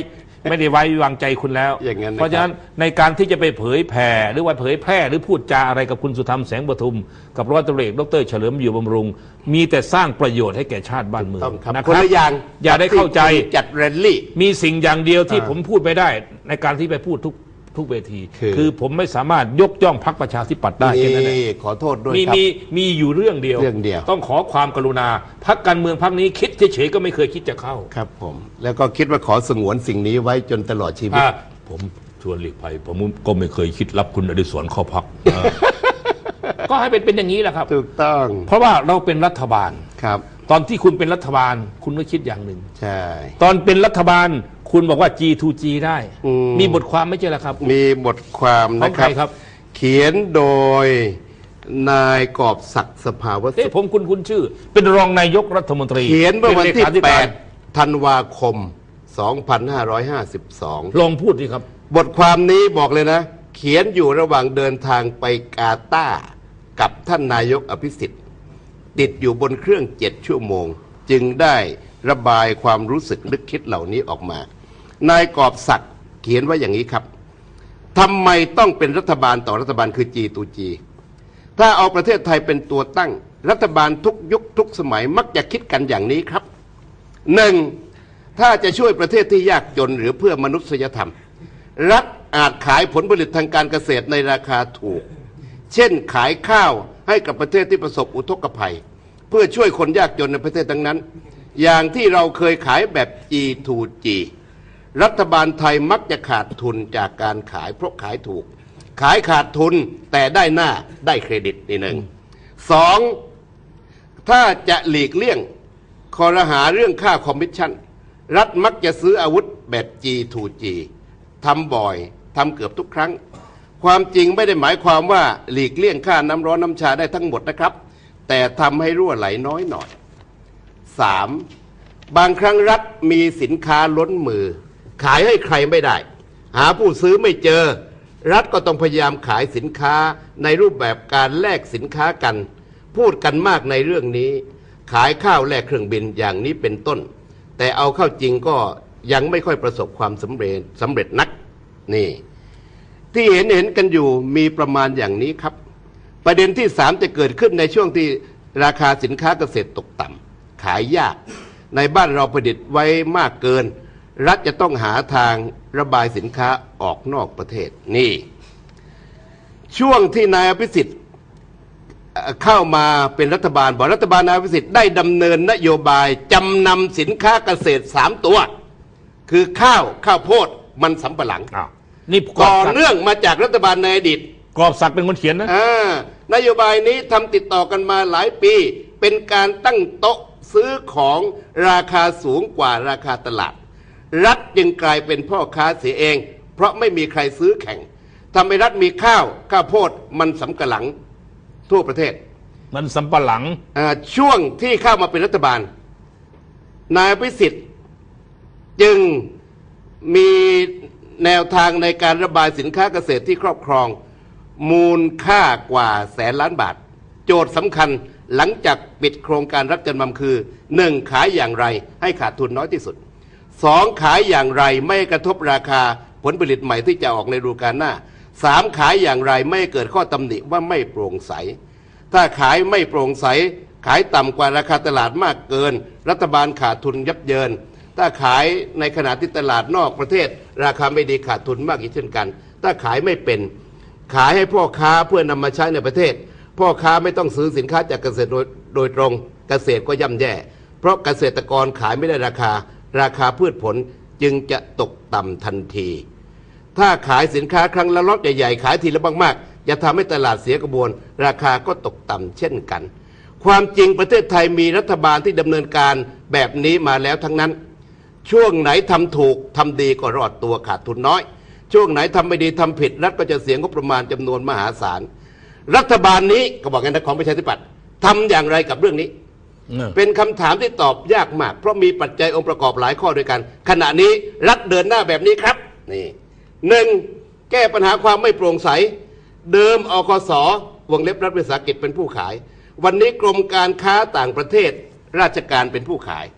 ไม่ได้ไว้วางใจคุณแล้วอย่างนั้นนะครับเพราะฉะนั้นในการที่จะไปเผยแผ่หรือว่าเผยแพร่หรือพูดจาอะไรกับคุณสุธรรมแสงประทุมกับร้อยตำรวจเอกดรเฉลิมอยู่บำรุง มีแต่สร้างประโยชน์ให้แก่ชาติบ้านเมืองต้องครับนะคนละอย่างอย่าได้เข้าใจที่คุณจัดแรลลี่มีสิ่งอย่างเดียวที่อ่าผมพูดไม่ได้ในการที่ไปพูดทุกทุกเวทีคือคือผมไม่สามารถยกย่องพรรคประชาธิปัตย์ได้แค่นั้นเองนี่ขอโทษด้วยมีครับมีมีอยู่เรื่องเดียวเรื่องเดียวต้องขอความกรุณาพรรคการเมืองพรรคนี้คิดเฉยๆก็ไม่เคยคิดจะเข้าครับผมแล้วก็คิดว่าขอสงวนสิ่งนี้ไว้จนตลอดชีวิตอ่าผมชวนหลีกภัยผมก็ไม่เคยคิดรับคุณอดิศรเข้าพรรคเออ ก็ให้เป็นเป็นอย่างนี้แหละครับถูกต้องเพราะว่าเราเป็นรัฐบาลครับตอนที่คุณเป็นรัฐบาล คุณก็คิดอย่างหนึ่งใช่ตอนเป็นรัฐบาลคุณบอกว่า จี ทู จี ได้อืมมีบทความไม่ใช่เหรอครับมีบทความของนะคใครรับครับเขียนโดยนายกอบศักดิ์สภาวสุเอ๊ะขผมคุณคุณชื่อ เป็นรองนายกรัฐมนตรีเขียนเมื่อวันที่ป็เลขาธิแปการด ธันวาคม สองพันห้าร้อยห้าสิบสองลองพูดสิครับบทความนี้บอกเลยนะ เขียนอยู่ระหว่างเดินทางไปกาตาร์กับท่านนายกอภิสิทธิ์ ติดอยู่บนเครื่องเจ็ดชั่วโมง จึงได้ระบายความรู้สึกนึกคิดเหล่านี้ออกมา นายกอบศักดิ์เขียนว่าอย่างนี้ครับทำไมต้องเป็นรัฐบาลต่อรัฐบาลคือ จี ทู จี ถ้าเอาประเทศไทยเป็นตัวตั้ง รัฐบาลทุกยุคทุกสมัยมักจะคิดกันอย่างนี้ครับหนึ่งถ้าจะช่วยประเทศที่ยากจนหรือเพื่อมนุษยธรรม รัฐอาจขายผลผลิตทางการเกษตรในราคาถูก เช่นขายข้าวให้กับประเทศที่ประสบอุทกภัย เพื่อช่วยคนยากจนในประเทศทั้งนั้น อย่างที่เราเคยขายแบบ จี ทู จี รัฐบาลไทยมักจะขาดทุนจากการขายเพราะขายถูก ขายขาดทุนแต่ได้หน้าได้เครดิตนี่หนึ่งสองถ้าจะหลีกเลี่ยงคอรหาเรื่องค่าคอมมิชชั่น รัฐมักจะซื้ออาวุธแบบ จี ทู จี ทำบ่อยทำเกือบทุกครั้ง ความจริงไม่ได้หมายความว่าหลีกเลี่ยงค่าน้ำร้อนน้ำชาได้ทั้งหมดนะครับ แต่ทำให้รั่วไหลน้อยหน่อยสามบางครั้งรัฐมีสินค้าล้นมือ ขายให้ใครไม่ได้ หาผู้ซื้อไม่เจอ รัฐก็ต้องพยายามขายสินค้าในรูปแบบการแลกสินค้ากัน พูดกันมากในเรื่องนี้ ขายข้าวแลกเครื่องบินอย่างนี้เป็นต้น แต่เอาเข้าจริงก็ยังไม่ค่อยประสบความสำเร็จสำเร็จนักนี่ ที่เห็นเห็นกันอยู่มีประมาณอย่างนี้ครับ ประเด็นที่สามจะเกิดขึ้นในช่วงที่ราคาสินค้าเกษตรตกต่ำขายยาก ในบ้านเราผลิตไว้มากเกิน รัฐจะต้องหาทางระบายสินค้าออกนอกประเทศนี่ ช่วงที่นายอภิสิทธิ์เอ่อเข้ามาเป็นรัฐบาลบอกรัฐบาลนายอภิสิทธิ์ได้ดำเนินนโยบายจำนำสินค้าเกษตรสามตัว คือข้าวข้าวโพดมันสำปะหลังอ้าวนี่กต่ออบศักดิ์เนื่องมาจากรัฐบาลในอดีตกอบศักดิ์เป็นคนเขียนนะอ่านโยบายนี้ทำติดต่อกันมาหลายปี เป็นการตั้งโต๊ะซื้อของราคาสูงกว่าราคาตลาด รัฐจึงกลายเป็นพ่อค้าเสียเอง เพราะไม่มีใครซื้อแข่งทำให้รัฐมีข้าวข้าวโพดมันสำกะหลังทั่วประเทศมันสำปะหลังอ่าช่วงที่เข้ามาเป็นรัฐบาล นายอภิสิทธิ์จึงมีแนวทางในการระบายสินค้าเกษตรที่ครอบครอง มูลค่ากว่าแสนล้านบาท โจทย์สำคัญหลังจากปิดโครงการรับจำนำคือหนึ่งขายอย่างไรให้ขาดทุนน้อยที่สุดสองขายอย่างไรไม่กระทบราคาผลผลิตใหม่ที่จะออกในฤดูกาลหน้าสามขายอย่างไรไม่เกิดข้อตำหนิว่าไม่โปร่งใส ถ้าขายไม่โปร่งใสขายต่ำกว่าราคาตลาดมากเกิน รัฐบาลขาดทุนยับเยิน ถ้าขายในขณะที่ตลาดนอกประเทศ ราคาไม่ดีขาดทุนมากอีกเช่นกัน ถ้าขายไม่เป็นขายให้พ่อค้าเพื่อนำมาใช้ในประเทศ พ่อค้าไม่ต้องซื้อสินค้าจากเกษตรโดยโดยตรงเกษตรก็ย่ำแย่ เพราะเกษตรกรขายไม่ได้ราคา ราคาพืชผลจึงจะตกต่ำทันที ถ้าขายสินค้าครั้งละล็อตใหญ่ๆขายทีละมากๆจะทำให้ตลาดเสียกระบวน ราคาก็ตกต่ำเช่นกัน ความจริงประเทศไทยมีรัฐบาลที่ดำเนินการแบบนี้มาแล้วทั้งนั้น ช่วงไหนทำถูกทำดีก็รอดตัวขาดทุนน้อย ช่วงไหนทำไม่ดีทำผิดรัฐก็จะเสียงบประมาณจำนวนมหาศาล รัฐบาลนี้ก็บอกกันนะของประชาธิปัตย์ทำอย่างไรกับเรื่องนี้ เป็นคำถามที่ตอบยากมากเพราะมีปัจจัยองค์ประกอบหลายข้อด้วยกัน ขณะนี้รัฐเดินหน้าแบบนี้ครับนี่หนึ่งแก้ปัญหาความไม่โปร่งใส เดิมอคสวงเล็บรัฐวิสาหกิจเป็นผู้ขาย วันนี้กรมการค้าต่างประเทศราชการเป็นผู้ขาย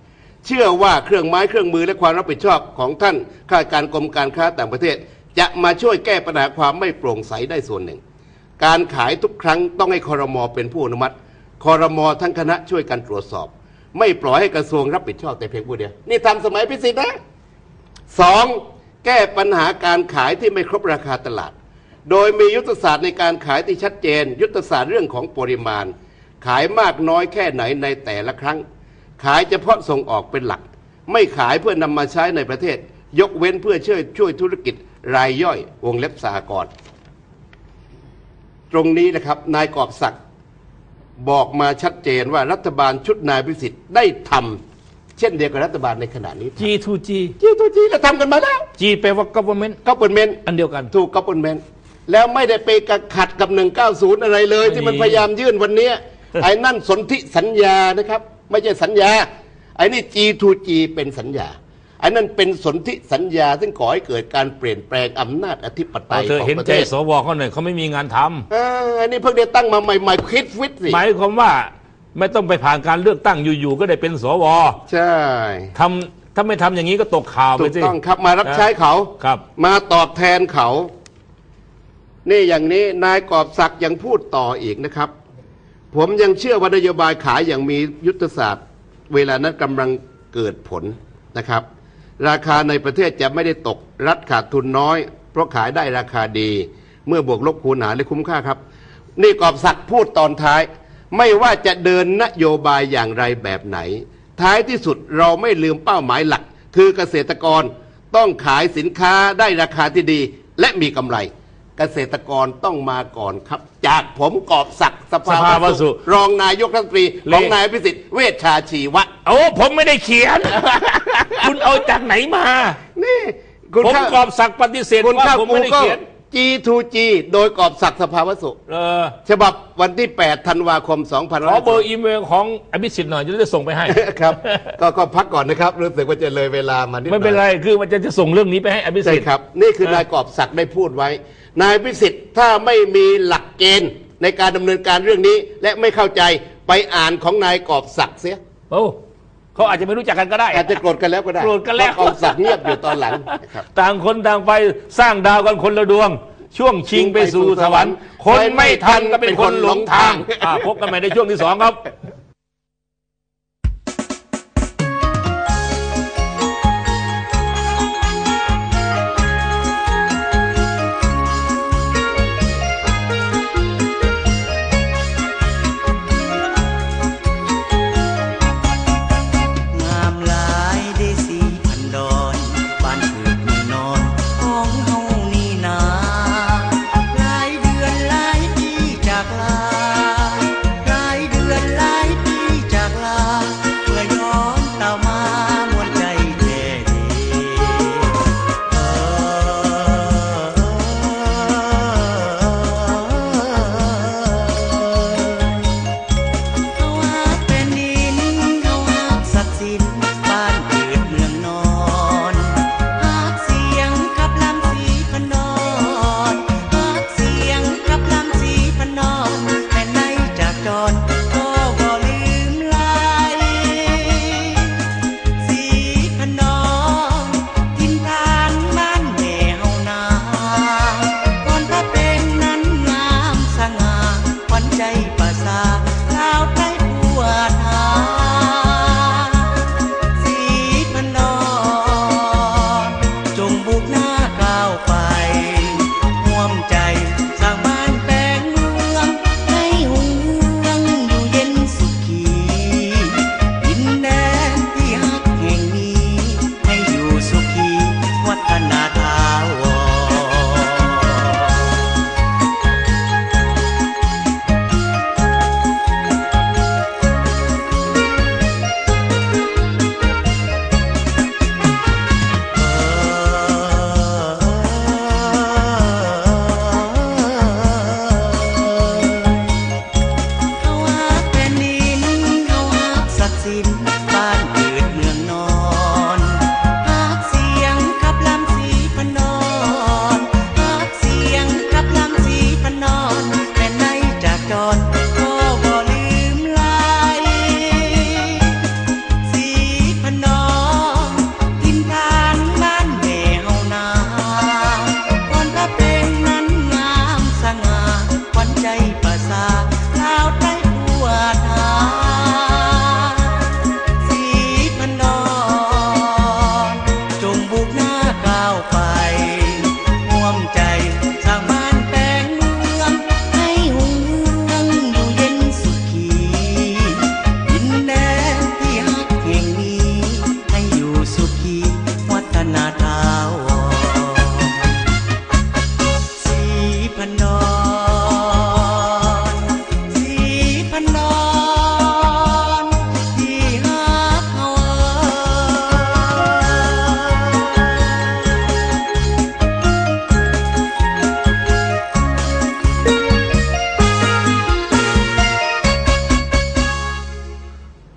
เชื่อว่าเครื่องไม้เครื่องมือและความรับผิดชอบของท่านข้าราชการกรมการค้าต่างประเทศจะมาช่วยแก้ปัญหาความไม่โปร่งใสได้ส่วนหนึ่งการขายทุกครั้งต้องให้ครม.เป็นผู้อนุมัติครม.ทั้งคณะช่วยกันตรวจสอบไม่ปล่อยให้กระทรวงรับผิดชอบแต่เพียงผู้เดียวนี่ทำสมัยพิสิทธิ์นะสองแก้ปัญหาการขายที่ไม่ครบราคาตลาดโดยมียุทธศาสตร์ในการขายที่ชัดเจนยุทธศาสตร์เรื่องของปริมาณขายมากน้อยแค่ไหนในแต่ละครั้งขายเฉพาะส่งออกเป็นหลักไม่ขายเพื่อนำมาใช้ในประเทศยกเว้นเพื่อช่วยช่วยธุรกิจรายย่อยวงเล็บสหกรณ์ตรงนี้นะครับนายกอบศักดิ์บอกมาชัดเจนว่ารัฐบาลชุดนายพิสิทธิ์ได้ทำเช่นเดียวกับรัฐบาลในขณะนี้จี ทู จีจีทูจีเราทำกันมาแล้ว G แปลว่า government ก็เป็นเมนอันเดียวกันถูกก็เป็นเมนแล้วไม่ได้ไปขัดกับหนึ่งเก้าศูนย์อะไรเลยไม่ที่มันพยายามยื่นวันนี้ ไอ้นั่นสนธิสัญญานะครับไม่ใช่สัญญาไอ้นี่ จี ทู จี เป็นสัญญาไอ้นั่นเป็นสนธิสัญญาซึ่งก่อให้เกิดการเปลี่ยนแปลงอำนาจอธิปไตยเธอของเห็นประใจเทศสวเขาหน่อยเขาไม่มีงานทำอ่าอันนี้เพิ่งได้ตั้งมาใหม่ๆคิดฟิตสิหมายความว่าไม่ต้องไปผ่านการเลือกตั้งอยู่ๆก็ได้เป็นสวใช่ทำถ้าไม่ทำอย่างนี้ก็ตกข่าวไปถูกสิต้องครับมารับใช้เขาครับมาตอบแทนเขา นี่อย่างนี้นายกอบศักดิ์ยังพูดต่ออีกนะครับ ผมยังเชื่อว่านโยบายขายอย่างมียุทธศาสตร์ เวลานั้นกำลังเกิดผลนะครับ ราคาในประเทศจะไม่ได้ตกรัฐขาดทุนน้อย เพราะขายได้ราคาดี เมื่อบวกลบคูณหารและคุ้มค่าครับ นี่กอบศักดิ์พูดตอนท้าย ไม่ว่าจะเดินนโยบายอย่างไรแบบไหน ท้ายที่สุดเราไม่ลืมเป้าหมายหลัก คือเกษตรกรต้องขายสินค้าได้ราคาที่ดี และมีกำไร เกษตรกรต้องมาก่อนครับ จากผมกอบศักดิ์สภาสภาวสุรองนายกรัฐมนตรีของนายพิสิทธิ์เวชชาชีวะโอ้ผมไม่ได้เขียน คุณเอาจากไหนมานี่คุณผมข้ากอบศักดิ์ปฏิเสธคุณว่าข้าผมไม่ได้ก็เขียนจี ทู จี โดยกอบศักดิ์สภาวสุเออฉบับวันที่แปดธันวาคมสองพันขอเบอร์อีเมลของอภิสิทธิ์หน่อยจะได้ส่งไปให้ครับ ก็ก็พักก่อนนะครับรู้สึกว่าจะเลยเวลามานิดหน่ไม่อยเป็นไรคือมันจะจะส่งเรื่องนี้ไปให้อภิใช่สิทธิ์ครับ นี่คือนายกอบศักดิ์ได้พูดไว้ นายพิสิทธิ์ถ้าไม่มีหลักเกณฑ์ในการดำเนินการเรื่องนี้ และไม่เข้าใจไปอ่านของนายกอบศักดิ์เสียโอ้เขาอาจจะไม่รู้จักกันก็ได้อาจจะโกรธกันแล้วก็ได้โกรธกันแล้วเพราะกอบศักดิ์เงียบอยู่ตอนหลังนะครับต่างคนต่างไปสร้างดาวกันคนละดวง ช่วงชิงไปสู่สวรรค์ คนไม่ทันก็เป็นคนหลงทางอ่าพบกันใหม่ในช่วงที่สองครับงามหลายได้สีพันดอนบ้านเกิดเมืองนอนของเฮานี่นาหลายเดือนหลายปีจากลาหลายเดือนหลาย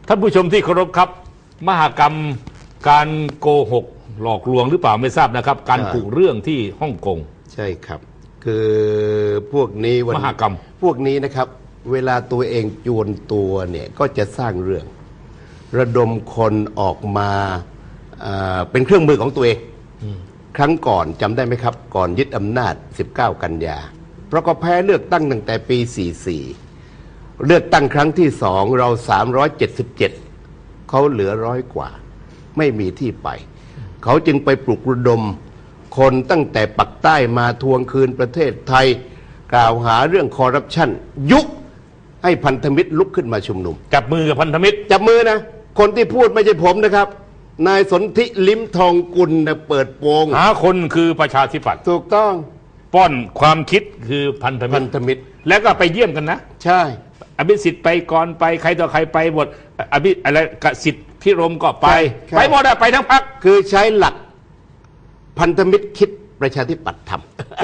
ท่านผู้ชมที่เคารพครับ มหกรรมการโกหกหลอกลวงหรือเปล่าไม่ทราบนะครับ การกุเรื่องที่ฮ่องกงใช่ครับคือพวกนี้วันมหกรรมพวกนี้นะครับเวลาตัวเองจวนตัวเนี่ยก็จะสร้างเรื่องระดมคนออกมาเป็นเครื่องมือของตัวเองครั้งก่อนจำได้ไหมครับก่อนยึดอำนาจสิบเก้ากันยาเพราะก็แพ้เลือกตั้งตั้งแต่ปีสี่สิบสี่เลือกตั้งครั้งที่สองเราสามร้อยเจ็ดสิบเจ็ดเขาเหลือร้อยกว่าไม่มีที่ไปเขาจึงไปปลุกระดมคนตั้งแต่ปักใต้มาทวงคืนประเทศไทยกล่าวหาเรื่องคอร์รัปชันยุให้พันธมิตรลุกขึ้นมาชุมนุมจับมือกับพันธมิตรจับมือนะคนที่พูดไม่ใช่ผมนะครับนายสนธิลิ้มทองกุลนะเปิดโปงหาคนคือประชาธิปัตย์ถูกต้องป้อนความคิดคือพันธมิตรพันธมิตรแล้วก็ไปเยี่ยมกันนะใช่อภิสิทธิ์ไปก่อนไปใครต่อใครไปหมดอภิอะไรกสิทธิ์พิรมก็ไปไปหมดอะไปทั้งพรรคคือใช้หลักพันธมิตรคิดประชาธิปัตย์ทำ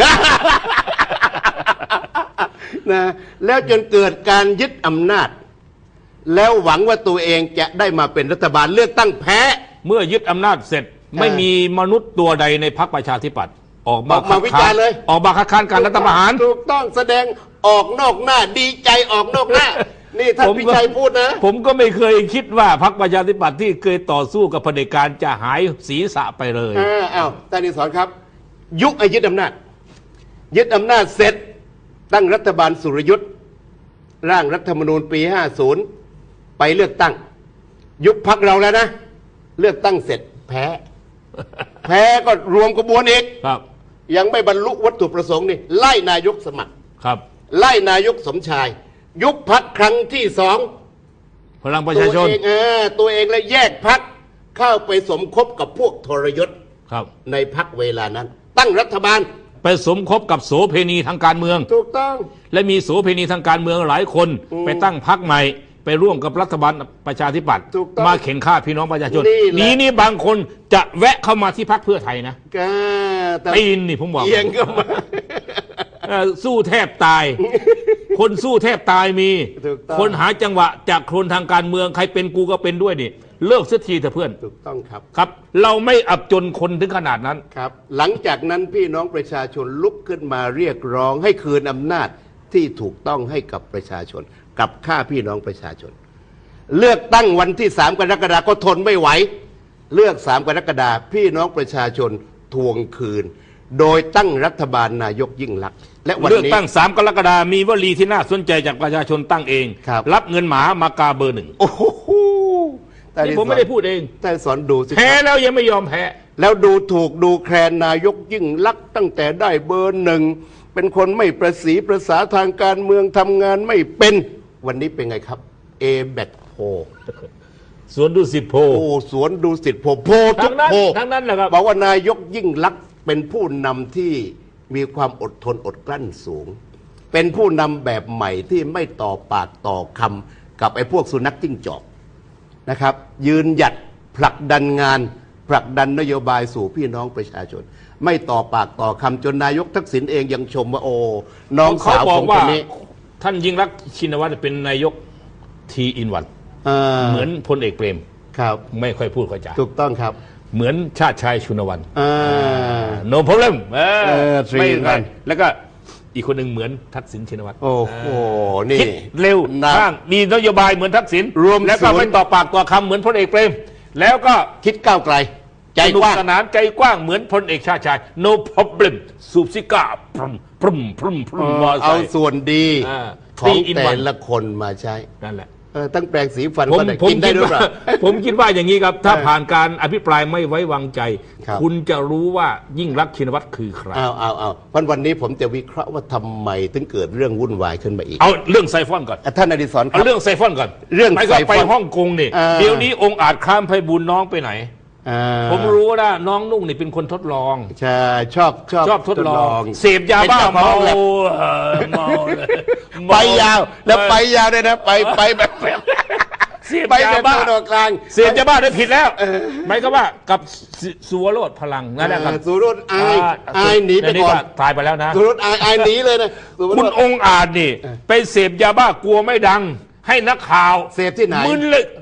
นะแล้วจนเกิดการยึดอำนาจแล้วหวังว่าตัวเองจะได้มาเป็นรัฐบาลเลือกตั้งแพ้เมื่อยึดอำนาจเสร็จไม่มีมนุษย์ตัวใดในพรรคประชาธิปัตย์ออกมาวิจารณ์เลยออกมาคัดค้านการรัฐประหารถูกต้องแสดงออกนอกหน้าดีใจออกนอกหน้านี่ท่านพิชัยพูดนะผมก็ไม่เคยคิดว่าพรรคประชาธิปัตย์ที่เคยต่อสู้กับเผด็จการจะหายศีรษะไปเลยอ้าวอ้าวท่านนิสรครับยุคไอ้ยึดอำนาจยึดอำนาจเสร็จตั้งรัฐบาลสุรยุทธ์ร่างรัฐธรรมนูญปีห้าสิบไปเลือกตั้งยุคพรรคเราแล้วนะเลือกตั้งเสร็จแพ้แพ้ก็รวมกระบวนอีกครับยังไม่บรรลุวัตถุประสงค์นี่ไล่นายกสมัครครับไล่นายกสมชายยุบพรรคครั้งที่สองพลังประชาชนตัวเองเออตัวเองเลยแยกพรรคเข้าไปสมคบกับพวกทรยศครับในพรรคเวลานั้นตั้งรัฐบาลไปสมคบกับโสเภณีทางการเมืองถูกต้องและมีโสเภณีทางการเมืองหลายคนไปตั้งพรรคใหม่ไปร่วมกับรัฐบาลประชาธิปัตย์มาเข็นฆ่าพี่น้องประชาชนนี้นี่บางคนจะแวะเข้ามาที่พรรคเพื่อไทยนะปีนนี่ผมบอกเอียงก็มาสู้แทบตายคนสู้แทบตายมีคนหาจังหวะจากโคลนทางการเมืองใครเป็นกูก็เป็นด้วยนี่เลิกเสียทีเถอะเพื่อนถูกต้องครับครับเราไม่อับจนคนถึงขนาดนั้นครับหลังจากนั้นพี่น้องประชาชนลุกขึ้นมาเรียกร้องให้คืนอำนาจที่ถูกต้องให้กับประชาชนกับข้าพี่น้องประชาชนเลือกตั้งวันที่สามกรกฎาคมก็ทนไม่ไหวเลือกสามกรกฎาคมพี่น้องประชาชนทวงคืนโดยตั้งรัฐบาลนายกยิ่งลักษณ์และวันนี้เลือกตั้งสามกรกฎาคมมีวลีที่น่าสนใจจากประชาชนตั้งเองรรับเงินหมามากาเบอร์หนึ่งโอ้โหนี่ผมไม่ได้พูดเองแต่สอนดูสิแพ้แล้วยังไม่ยอมแพ้แล้วดูถูกดูแคลนนายกยิ่งลักษณ์ตั้งแต่ได้เบอร์หนึ่งเป็นคนไม่ประสีประสาทางการเมืองทำงานไม่เป็นวันนี้เป็นไงครับเอแบกโพสวนดุสิตโพโอ้สวนดุสิตโพโพทุกโพทั้งนั้นแหละครับบอกว่านายกยิ่งลักษณ์เป็นผู้นำที่มีความอดทนอดกลั้นสูงเป็นผู้นำแบบใหม่ที่ไม่ต่อปากต่อคำกับไอ้พวกสุนัขจิ้งจอกนะครับยืนหยัดผลักดันงานผลักดันนโยบายสู่พี่น้องประชาชนไม่ต่อปากต่อคำจนนายกทักษิณเองยังชมว่าโอ้น้องสาวของคนนี้ท่านยิ่งรักษณ์ชินวัตรเป็นนายกทีอินวันเหมือนพลเอกเปรมครับไม่ค่อยพูดค่อยจาถูกต้องครับเหมือนชาติชายชุนวันโน problem ไม่กันแล้วก็อีกคนหนึ่งเหมือนทักษิณชินวัตรโอ้โหนี่คิดเร็วข้างมีนโยบายเหมือนทักษิณรวมแล้วก็ไม่ต่อปากต่อคำเหมือนพลเอกเปรมแล้วก็คิดก้าวไกลใจกว้างสนานใจกว้างเหมือนพลเอกชาติชาย no problem สูบซิก้าพรุ่มพรุ่มพรุ่มพรุ่มเอาส่วนดีของแต่ละคนมาใช้นั่นแหละตั้งแปลงสีฟันก็ได้กินได้ด้วยผมคิดว่าอย่างนี้ครับถ้าผ่านการอภิปรายไม่ไว้วางใจคุณจะรู้ว่ายิ่งรักษณ์ชินวัตรคือใครเอาเอาเอาวันวันนี้ผมจะวิเคราะห์ว่าทำไมถึงเกิดเรื่องวุ่นวายขึ้นมาอีกเอาเรื่องไซฟอนก่อนท่านอดิศรเอาเรื่องไซฟอนก่อนเรื่องไซฟอนไปฮ่องกงนี่เดี๋ยวนี้องค์อาจคล้ามไพบูลย์น้องไปไหนผมรู้นะน้องนุ่งนี่เป็นคนทดลองใช่ชอบชอบชอบทดลองเสพยาบ้าเมาเมาไปยาวแล้วไปยาวเลยนะไปไปแบบไปยาบ้าตกลางเสพยาบ้าได้ผิดแล้วหมายก็ว่ากับสุวรสพลังนั่นแหละครับสุวรสอายอายหนีไปก่อนตายไปแล้วนะสุวรสอายอายหนีเลยนะคุณองค์อาจนี่ไปเสพยาบ้ากลัวไม่ดังให้นักข่าวเสพที่ไหนมึนเลย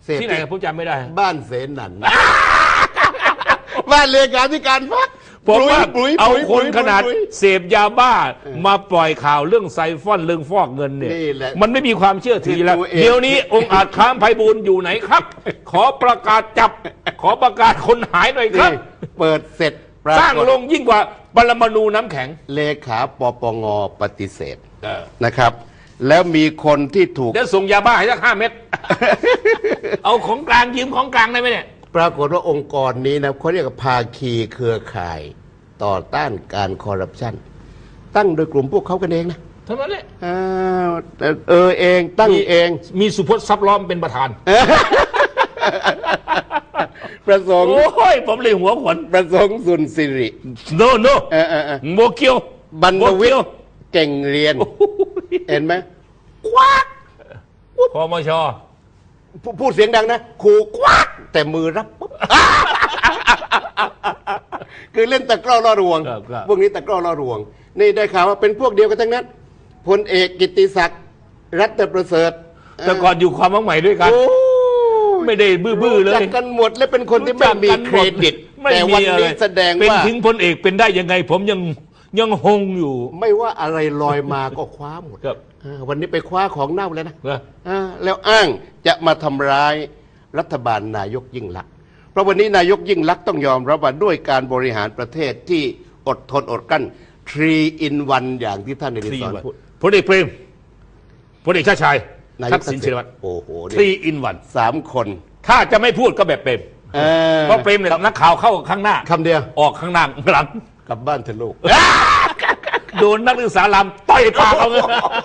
เสพที่ไหนผมจำไม่ได้บ้านเสนัน บ้านเลขาธิการพรรคผมว่าปุ๋ยเอาปุ๋ยคนปุ๋ยขนาดปุ๋ยเสพยาบ้ามาปล่อยข่าวเรื่องไซฟอนเรื่องฟอกเงินเนี่ยนี่แหละมันไม่มีความเชื่อถือแล้วที่ตัวเองเดี๋ยวนี้องค์อาจค้ามไพบูลย์อยู่ไหนครับ ขอประกาศจับ ขอประกาศคนหายหน่อยครับนี่เปิดเสร็จปกฏสร้างลงยิ่งกว่าปรมาณูน้ำแข็งเลขาปปงปฏิเสธนะครับ แล้วมีคนที่ถูกเดี๋ยวส่งยาบ้าให้สักห้าเม็ด เอาของกลางยืมของกลางได้ไหมเนี่ยปรากฏว่าองค์กรนี้นะเขาเรียกว่าภาคีเครือข่ายต่อต้านการคอร์รัปชันตั้งโดยกลุ่มพวกเขากันเองนะเท่านั้นแหละอ้าวแต่เออเองตั้งเองมีสุพจน์ซับล้อมเป็นประธานประสงค์โอ้ยผมเลยหัวขนประสงค์สุนสิริโนโนเออเออเออโมเกียวบรรณวิทโมย์เก่งเรียน เห็นไหมควักพมชพูพูดเสียงดังนะครูควักแต่มือรับปุ๊บ คือเล่นตะกร้อล่อรวงครับครับพวกนี้ตะกร้อล่อรวง นี่ได้ข่าวว่าเป็นพวกเดียวกันทั้งนั้นพลเอกกิตติศักดิ์รัตนประเสริฐแต่ก่อนอยู่ความหวังใหม่ด้วยกันโอ้ยไม่ได้บื้อๆเลรู้จัยกกันหมดและเป็นคนที่ไม่มีเครดิตไม่แต่มีวันอะไรนี้แสดงเป็นว่าถึงพลเอกเป็นได้ยังไง ผมยังยังหงอยู่ไม่ว่าอะไรลอยมาก็คว้าหมดครับอ่าวันนี้ไปคว้าของเน่าเลยนะนะอ่าแล้วอ้างจะมาทำร้ายรัฐบาลนายกยิ่งลักษณ์เพราะวันนี้นายกยิ่งลักษณ์ต้องยอมรับว่าด้วยการบริหารประเทศที่อดทนอดกลั้น three in one อย่างที่ท่านอดิศรพูดพลเอกเปรมพลเอกชาติชายนายทักกษิณชินวัตรโอ้โหทรีอินวันสามคนถ้าจะไม่พูดก็แบบเปรมเออเพราะเปรมเนี่ยนักข่าวเข้าข้างหน้าคำเดียวออกข้างหน้าหลังกลับบ้านเถอะลูกโดนนักศึกษารามต่อยปากเอาเลย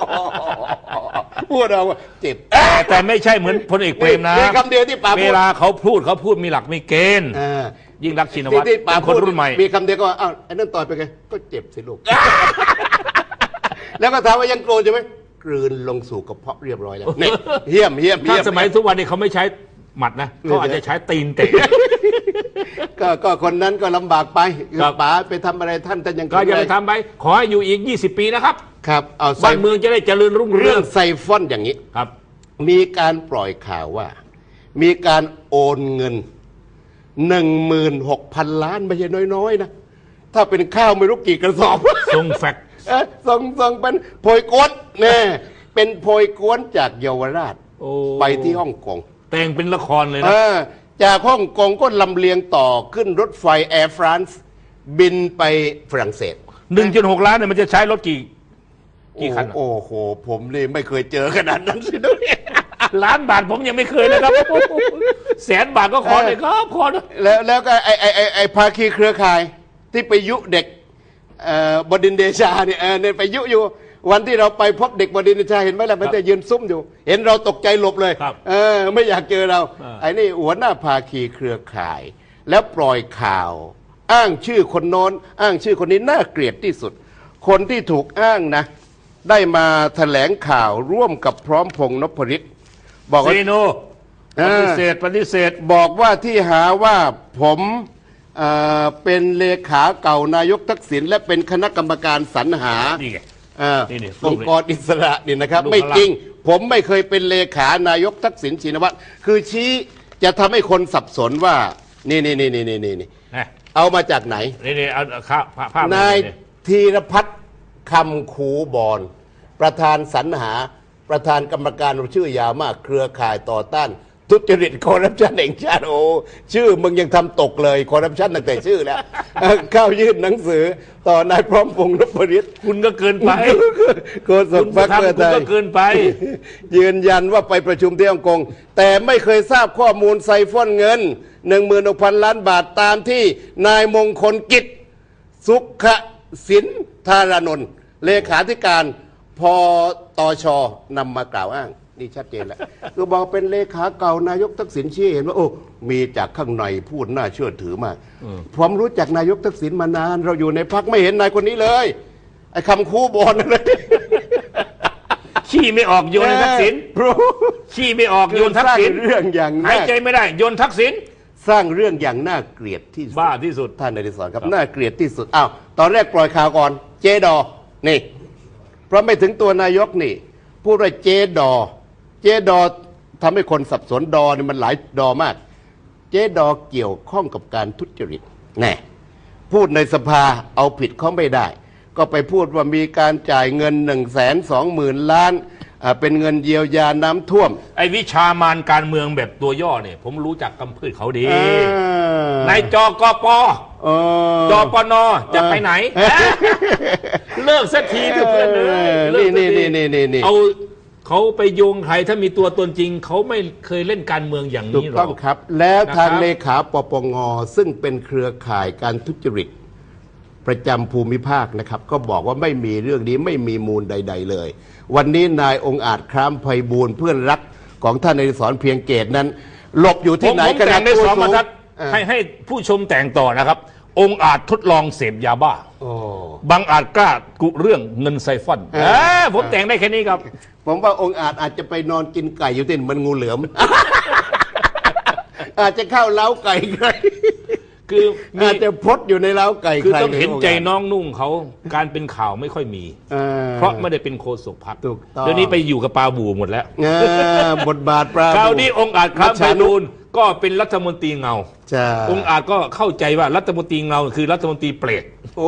พูดเอาว่าเจ็บแต่แต่ไม่ใช่เหมือนพลเอกเปรมนะนี่คำเดียวที่ป๋าพูดเวลาเขาพูดเขาพูดมีหลักมีเกณฑ์เออยิ่งรักษณ์ชินวัตรที่ป๋าเป็นคนรุ่นใหม่มีคำเดียวก็ว่าอ้าวไอ้นั่นต่อยไปไงก็เจ็บสิลูก แล้วก็ถามว่ายังโกรธใช่ไหมกลืนลงสู่กระเพาะเรียบร้อยแล้วนี่เยี่ยมเยี่ยมถ้าเยี่ยมสมัยทุกวันนี้เขาไม่ใช้หมัดนะเขาอาจจะใช้ตีนเตะก็ก็คนนั้นก็ลำบากไปครับป๋าไปทำอะไรท่านท่านยังก็อย่าไปแข็งแรงทำไปขอให้อยู่อีกยี่สิบปีนะครับครับเอาใส่บ้านเมืองจะได้เจริญรุ่งเรืเรื่ออง งไซฟอนอย่างนี้ครับมีการปล่อยข่าวว่า มีการโอนเงินหนึ่งหมื่นหกพันล้านไม่ใช่น้อยๆนะ ถ้าเป็นข้าวไม่รู้กี่กระสอบส่งแฟกซ์เอ้ยส่งส่งเป็นโพยกวนแน่เป็นโพยกวนจากเยาวราชโอ้ไปที่ฮ่องกงแต่งเป็นละครเลยเอนะอจากฮ่องกงก็ลำเลียงต่อขึ้นรถไฟแอร์ฟรานซ์บินไปฝรั่งเศสหนึ่งจุดหกล้านเนี่ยมันจะใช้รถกี่กี่คันอะโอ้โห ผมนี่ไม่เคยเจอขนาดนั้นสิด้วยล้านบาทผมยังไม่เคยนะครับ แสนบาทก็ขอเลยครับขอนะแล้วแล้วก็ไอ้ไอ้ไอ้ไอ้ภาคีเครือข่ายที่ไปยุเด็กเอ่อบดินทร์เดชาเนี่ยเออเนี่ยไปยุอยู่วันที่เราไปพบเด็กบดินทร์เดชาเห็นไหมล่ะมันจะยืนซุ่มอยู่ เห็นเราตกใจหลบเลยครับเออไม่อยากเจอเราอ่าไอ้นี่หัวหน้าภาคีเครือข่าย แล้วปล่อยข่าว อ้างชื่อคนโน้นอ้างชื่อคนนี้น่าเกลียดที่สุด คนที่ถูกอ้างนะ ได้มาแถลงข่าวร่วมกับพร้อมพงษ์นพฤทธิ์บอกว่าซีโนปอ่าฏิเสธปฏิเสธบอกว่าที่หาว่าผมเอ่อเป็นเลขาเก่านายกทักษิณและเป็นคณะกรรมการสรรหานี่ไงเอ่อนี่นี่องค์กรอิสระนี่นะครับรูปไม่ข้างล่างจริง ผมไม่เคยเป็นเลขานายกทักษิณชินวัตรคือชี้จะทำให้คนสับสนว่า นี่นี่นี่นี่นี่นี่นะเอามาจากไหนนี่นี่เอาเอาภาพภาพนายนี่ธีรพัฒน์คำคูบอลประธานสรรหา ประธานกรรมการชื่อยาวมากเครือข่ายต่อต้าน ทุจริตคอร์รัปชันแห่งชาติโอ้ชื่อมึงยังทำตกเลยคอร์รัปชันตั้งแต่ชื่อแล้ว เข้ายื่นหนังสือ ต่อนายพร้อมพงษ์นพฤทธิ์คุณก็เกินไปโฆษกคุณพรรคทำเพื่อคุไทณยก็เกินไปยืนยันว่าไปประชุมที่ฮ่องกงแต่ไม่เคยทราบข้อมูลไซฟอนเงิน หนึ่งหมื่นหกพันล้านบาทตามที่นายมงคลกิจ สุขสินธารานนท์เลขาธิการพตชนำมากล่าวอ้าง นี่ชัดเจนแล้ว คือบอกเป็นเลขาเก่านายกทักษิณชี้เห็นว่า โอ้ มีจากข้างในพูดน่าเชื่อถือมากผมรู้จักนายกทักษิณมานาน เราอยู่ในพักไม่เห็นนายคนนี้เลย ไอ้คำคูบอลอะไรขี้ไม่ออกโยนให้ทักษิณรู้ขี้ไม่ออกโยนทักษิณสร้างเรื่องอย่างหายน่าใจไม่ได้โยนทักษิณสร้างเรื่องอย่างน่าเกลียดที่สุดบ้าที่สุดท่านอดิศรครับน่าเกลียดที่สุดอ้าวตอนแรกปล่อยข่าวก่อน เจดอนี่ เพราะไม่ถึงตัวนายกนี่ พูดว่าเจดอ เจดอทำให้คนสับสนดอเนี่ยมันหลายดอมาก เจ๊ดอเกี่ยวข้องกับการทุจริตแน่พูดในสภาเอาผิดเขาไม่ได้ ก็ไปพูดว่ามีการจ่ายเงินหนึ่งแสนสองหมื่นล้านเป็นเงินเยียวยาน้ำท่วมไอ้วิชามารการเมืองแบบตัวย่อเนี่ยผมรู้จักกำพืชเขาดีนายจกปจปนจะไปไหนเลิกสักทีเถอะเพื่อนเลยนี่นี่นี่นี่นี่เอาเขาไปโยงใครถ้ามีตัวตนจริงเขาไม่เคยเล่นการเมืองอย่างนี้หรอกถูกต้องครับแล้วทางเลขาปปงซึ่งเป็นเครือข่ายการทุจริตประจำภูมิภาคนะครับก็บอกว่าไม่มีเรื่องนี้ไม่มีมูลใดๆเลยวันนี้นายองค์อาจคล้ามไพบูลย์เพื่อนรักของท่านอดิศรเพียงเกตนั้นหลบอยู่ที่ไหนกันนะได้สองบรรทัดให้ให้ผู้ชมแต่งต่อนะครับองค์อาจทดลองเสพยาบ้าบางอาจกล้ากุเรื่องเงินไซฟอนผมแต่งได้แค่นี้ครับผมว่าองค์อาจอาจจะไปนอนกินไก่อยู่ที่มันงูเหลือมอาจจะเข้าเล้าไก่ใครคืออาจจะพดอยู่ในเล้าไก่คือต้องเห็นใจน้องนุ่งเขาการเป็นข่าวไม่ค่อยมีเพราะไม่ได้เป็นโฆษกพรรคเดี๋ยวนี้ไปอยู่กับปาบูหมดแล้วบทบาทปลาบูคราวนี้องค์อาจครับไพบูลย์ก็เป็นรัฐมนตรีเงาองค์อาจก็เข้าใจว่ารัฐมนตรีเงาคือรัฐมนตรีเปรต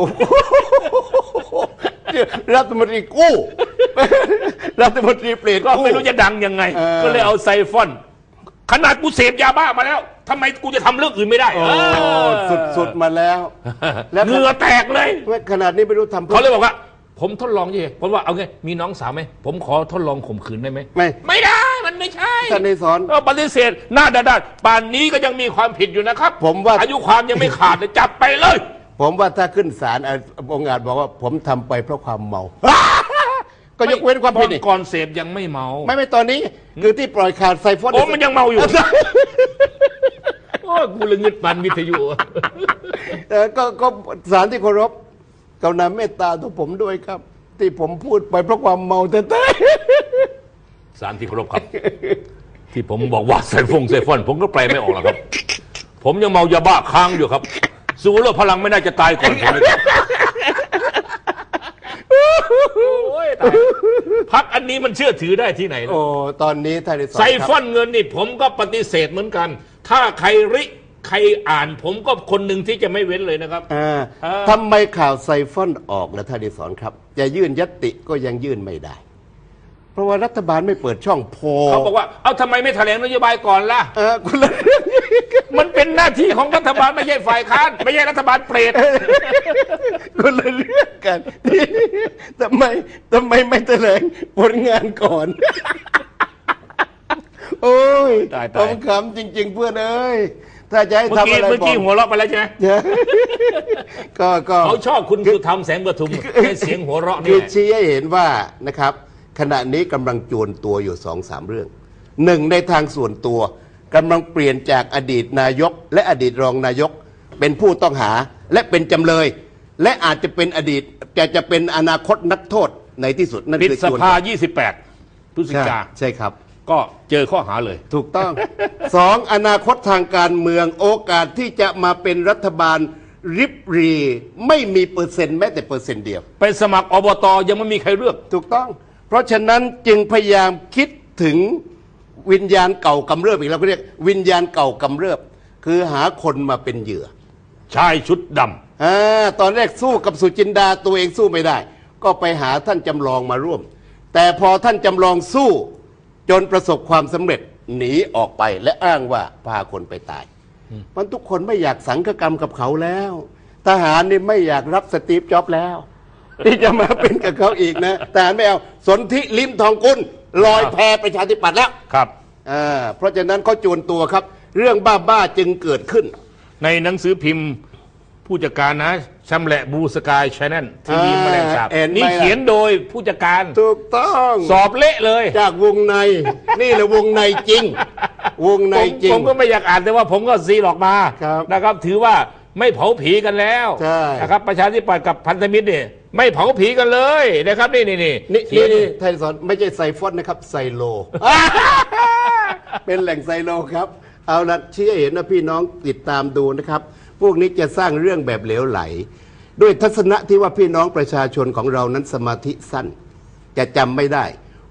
รัฐมนตรีกู้รัฐมนตรีเปรตก็ไม่รู้จะดังยังไงก็เลยเอาไซฟอนขนาดกูเสพยาบ้ามาแล้วทำไมกูจะทำเรื่องอื่นไม่ได้สุดๆมาแล้วเหงื่อแตกเลยขนาดนี้ไม่รู้ทำเขาเลยบอกว่าผมทดลองยี่ผมว่าเอาไงมีน้องสาวไหมผมขอทดลองข่มขืนได้ไหมไม่ไม่ได้มันไม่ใช่ท่านในสอนก็ปฏิเสธหน้าด้านป่านนี้ก็ยังมีความผิดอยู่นะครับผมว่าอายุความยังไม่ขาดเลยจับไปเลยผมว่าถ้าขึ้นศาลองค์อาจบอกว่าผมทำไปเพราะความเมาก็ยกเว้นความผิดก่อนเสพยังไม่เมาไม่ไม่ตอนนี้คือที่ปล่อยขาดไซฟอนโอ้มันยังเมาอยู่โอ้กูเลยงึดปันวิทยุแต่ก็ก็ศาลที่เคารพกรุณาเมตตาตัวผมด้วยครับที่ผมพูดไปเพราะความเมาแต่แต่ศาลที่เคารพครับที่ผมบอกว่าไซฟงไซฟอนผมก็แปลไม่ออกหรอกครับผมยังเมายาบ้าค้างอยู่ครับสู้เลือดพลังไม่น่าจะตายก่อนผมพักอันนี้มันเชื่อถือได้ที่ไหนโอ้ตอนนี้ไทยไซฟอนเงินนี่ผมก็ปฏิเสธเหมือนกันถ้าใครริใครอ่านผมก็คนหนึ่งที่จะไม่เว้นเลยนะครับทำไมข่าวไซฟอนออกนะท่านดิศรครับจะยื่นญัตติก็ยังยื่นไม่ได้เพราะว่ารัฐบาลไม่เปิดช่องโพเขาบอกว่าเอาทำไมไม่แถลงนโยบายก่อนล่ะเออคนละเรื่องมันเป็นหน้าที่ของรัฐบาลไม่ใช่ฝ่ายค้านไม่ใช่รัฐบาลเปรตคนละเรื่องกันทำไมทำไมไม่แถลงผลงานก่อนโอ้ยผมขำจริงๆเพื่อนเอ้ยถ้าจะให้ทำอะไรเมื่อกี้หัวเราะไปแล้วใช่ไหมก็ก็เขาชอบคุณสุธรรมแสงประทุมให้เสียงหัวเราะนี่คือชี้ให้เห็นว่านะครับขณะนี้กำลังโจรตัวอยู่สองสามเรื่องหนึ่งในทางส่วนตัวกำลังเปลี่ยนจากอดีตนายกและอดีตรองนายกเป็นผู้ต้องหาและเป็นจำเลยและอาจจะเป็นอดีตจะจะเป็นอนาคตนักโทษในที่สุดนั่นคือสภายี่สิบแปดพฤศจิกาใช่ครับก็เจอข้อหาเลยถูกต้องสองอนาคตทางการเมืองโอกาสที่จะมาเป็นรัฐบาลริบรีไม่มีเปอร์เซ็นต์แม้แต่เปอร์เซ็นต์เดียวไปสมัครอบต.ยังไม่มีใครเลือกถูกต้องเพราะฉะนั้นจึงพยายามคิดถึงวิญญาณเก่ากำเริบอีกแล้วเขาเรียกวิญญาณเก่ากำเริบคือหาคนมาเป็นเหยื่อชายชุดดำอ่าตอนแรกสู้กับสุจินดาตัวเองสู้ไม่ได้ก็ไปหาท่านจำลองมาร่วมแต่พอท่านจำลองสู้จนประสบความสำเร็จหนีออกไปและอ้างว่าพาคนไปตายมันทุกคนไม่อยากสังฆกรรมกับเขาแล้วทหารนี่ไม่อยากรับสตีฟจ็อบส์แล้วที่จะมาเป็นกับเขาอีกนะแต่ไม่เอาสนธิลิ้มทองกุลลอยแพประชาธิปัตย์แล้วครับอ่าเพราะฉะนั้นเขาโจรตัวครับเรื่องบ้าๆจึงเกิดขึ้นในหนังสือพิมพ์ผู้จัดการนะชำแหละบูสกายชแนลทีวีแมลงสาบนี่เขียนโดยผู้จัดการถูกต้องสอบเละเลยจากวงในนี่แหละวงในจริงวงในจริงผมก็ไม่อยากอ่านแต่ว่าผมก็ซีหลอกมานะครับถือว่าไม่เผาผีกันแล้วนะครับประชาธิปัตย์กับพันธมิตรเนี่ยไม่เผาผีกันเลยนะครับนี่นี่นี่นี่นี่ไทยสอนไม่ใช่ไซฟอนนะครับไซโลเป็นแหล่งไซโลครับเอาละเชื่อเห็นนะพี่น้องติดตามดูนะครับพวกนี้จะสร้างเรื่องแบบเหลวไหลด้วยทัศนะที่ว่าพี่น้องประชาชนของเรานั้นสมาธิสั้นจะจำไม่ได้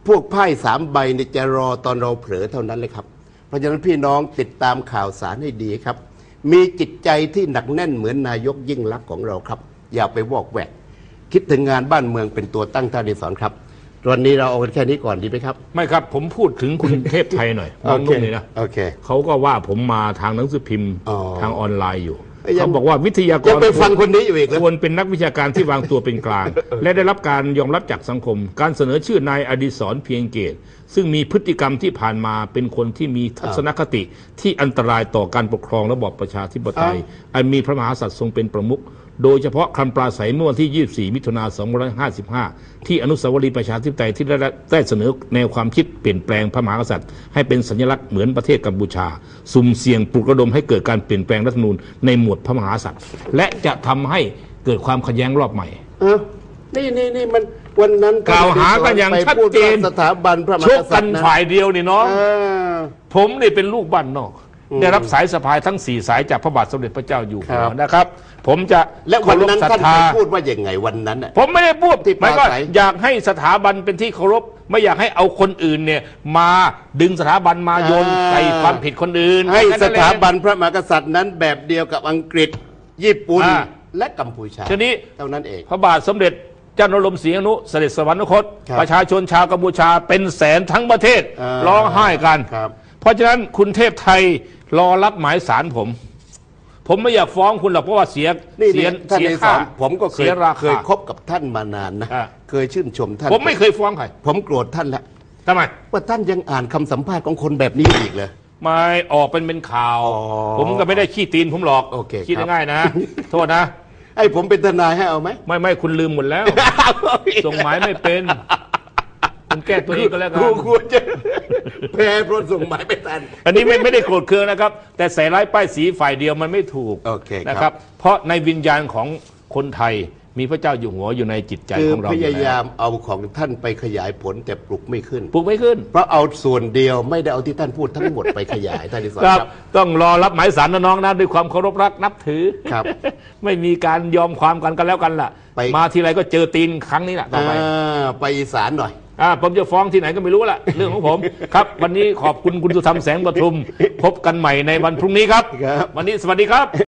พวกไพ่สามใบเนี่ยจะรอตอนเราเผลอเท่านั้นเลยครับเพราะฉะนั้นพี่น้องติดตามข่าวสารให้ดีครับมีจิตใจที่หนักแน่นเหมือนนายกยิ่งลักษณ์ของเราครับอย่าไปวอกแวกคิดถึงงานบ้านเมืองเป็นตัวตั้งท่านอดิศรครับวันนี้เราเอากันแค่นี้ก่อนดีไหมครับไม่ครับผมพูดถึงคุณเทพไทยหน่อยน้องนุ่มนี่นะโอเคเขาก็ว่าผมมาทางหนังสือพิมพ์อ๋อทางออนไลน์อยู่ยังเขาบอกว่าวิทยากยังรไปฟังคนนี้อยู่อีกเหรอควรเป็นนักวิชาการที่วางตัวเป็นกลาง และได้รับการยอมรับจากสังคม การเสนอชื่อนายอดิศรเพียงเกตซึ่งมีพฤติกรรมที่ผ่านมาเป็นคนที่มีทัศนคติที่อันตรายต่อการปกครองระบอบประชาธิปไตยอันมีพระมหากษัตริย์ทรงเป็นประมุขโดยเฉพาะคำปราศัยเมื่อวันที่ยี่สิบสี่มิถุนายนสองพันห้าร้อยห้าสิบห้าที่อนุสาวรีย์ประชาธิปไตยที่ได้ได้เสนอแนวความคิดเปลี่ยนแปลงพระมหากษัตริย์ให้เป็นสัญลักษณ์เหมือนประเทศกัมพูชาสุ่มเสี่ยงปลุกระดมให้เกิดการเปลี่ยนแปลงรัฐธรรมนูญในหมวดพระมหากษัตริย์และจะทำให้เกิดความขัดแย้งรอบใหม่เออนี่นี่นี่มันวันนั้นกล่าวหากันอย่างชัดเจนสถาบันพระมชหาก กษักัตนริย์นะฝ่ายเดียวนี่น้องเออผมนี่เป็นลูกบ้านนอก ได้รับสายสะพายทั้งสี่สายจากพระบาทสมเด็จพระเจ้าอยู่หัวนะครับ ผมจะและวันนั้นเคารพศรัท่านทธาไปพูดว่าอย่างไงวันนั้นน่ะผมไม่ได้พูดที่หมายก็ปราศัยอยากให้สถาบันเป็นที่เคารพ ไม่อยากให้เอาคนอื่นเนี่ยมาดึงสถาบันมาโยนใส่ความผิดคนอื่นให้สถาบันนพระมหากษัตริย์นั้นแบบเดียวกับอังกฤษญี่ปุ่นอ่าและกัมพูชาทีนี้เท่านั้นเองพระบาทสมเด็จเจ้านรมศรีอนุเสด็จสวรรคตครับประชาชนชาวกัมพูชาเป็นแสนทั้งประเทศอ่าร้องไห้กันครับเพราะฉะนั้นคุณเทพไทยรอรับหมายสารผม ผมไม่อยากฟ้องคุณหรอกเพราะว่าเสียนี่เสียท่านเสียในค่าสอนผมก็เคเสียยราเคยคาคบกับท่านมานานนะอ่าเคยชื่นชมท่านผมไม่เคยฟ้องใครผมโกรธท่านแล้วทำไมว่าท่านยังอ่านคำสัมภาษณ์ของคนแบบนี้อีกเลยไม่ออกเป็นเป็นข่าวอ๋อผมก็ไม่ได้ขี้ตีนผมหรอกโอเคคิดครับง่ายๆนะ โทษนะไอ้ผมเป็นทนายให้เอาไหมไม่ไม่คุณลืมหมดแล้ว ส่งหมายไม่เป็นคุณแก้ตัวเองก็แล้วกัครูนควรจะแพ้เพราะส่งหมายไม่ทันอันนี้ไม่ไม่ได้โกรธเคืองนะครับ แต่ใส่ร้ายป้ายสีฝ่ายเดียวมันไม่ถูกโอเคครับนะครับ เพราะในวิญญาณของคนไทยมีพระเจ้าอยู่หัวอยู่ในจิตใจคือของเราพอยู่ยายาแล้วมเอาของท่านไปขยายผลแต่ปลุกไม่ขึ้นปลุกไม่ขึ้นเพราะเอาส่วนเดียวไม่ได้เอาที่ท่านพูดทั้งหมดไปขยายท่านที่สอนครับครับต้องรอรับหมายสารนะน้องนะด้วยความเคารพรักนับถือครับไม่มีการยอมความกันกันแล้วกันล่ะไปมาทีไรก็เจอตีนครั้งนี้แหละต่อไปอ่าไปอีสานหน่อยอ่าผมจะฟ้องที่ไหนก็ไม่รู้ละเรื่องของผม ครับ วันนี้ขอบคุณคุณสุธรรมแสงประทุม พบกันใหม่ในวันพรุ่งนี้ครับครับวันนี้สวัสดีครับ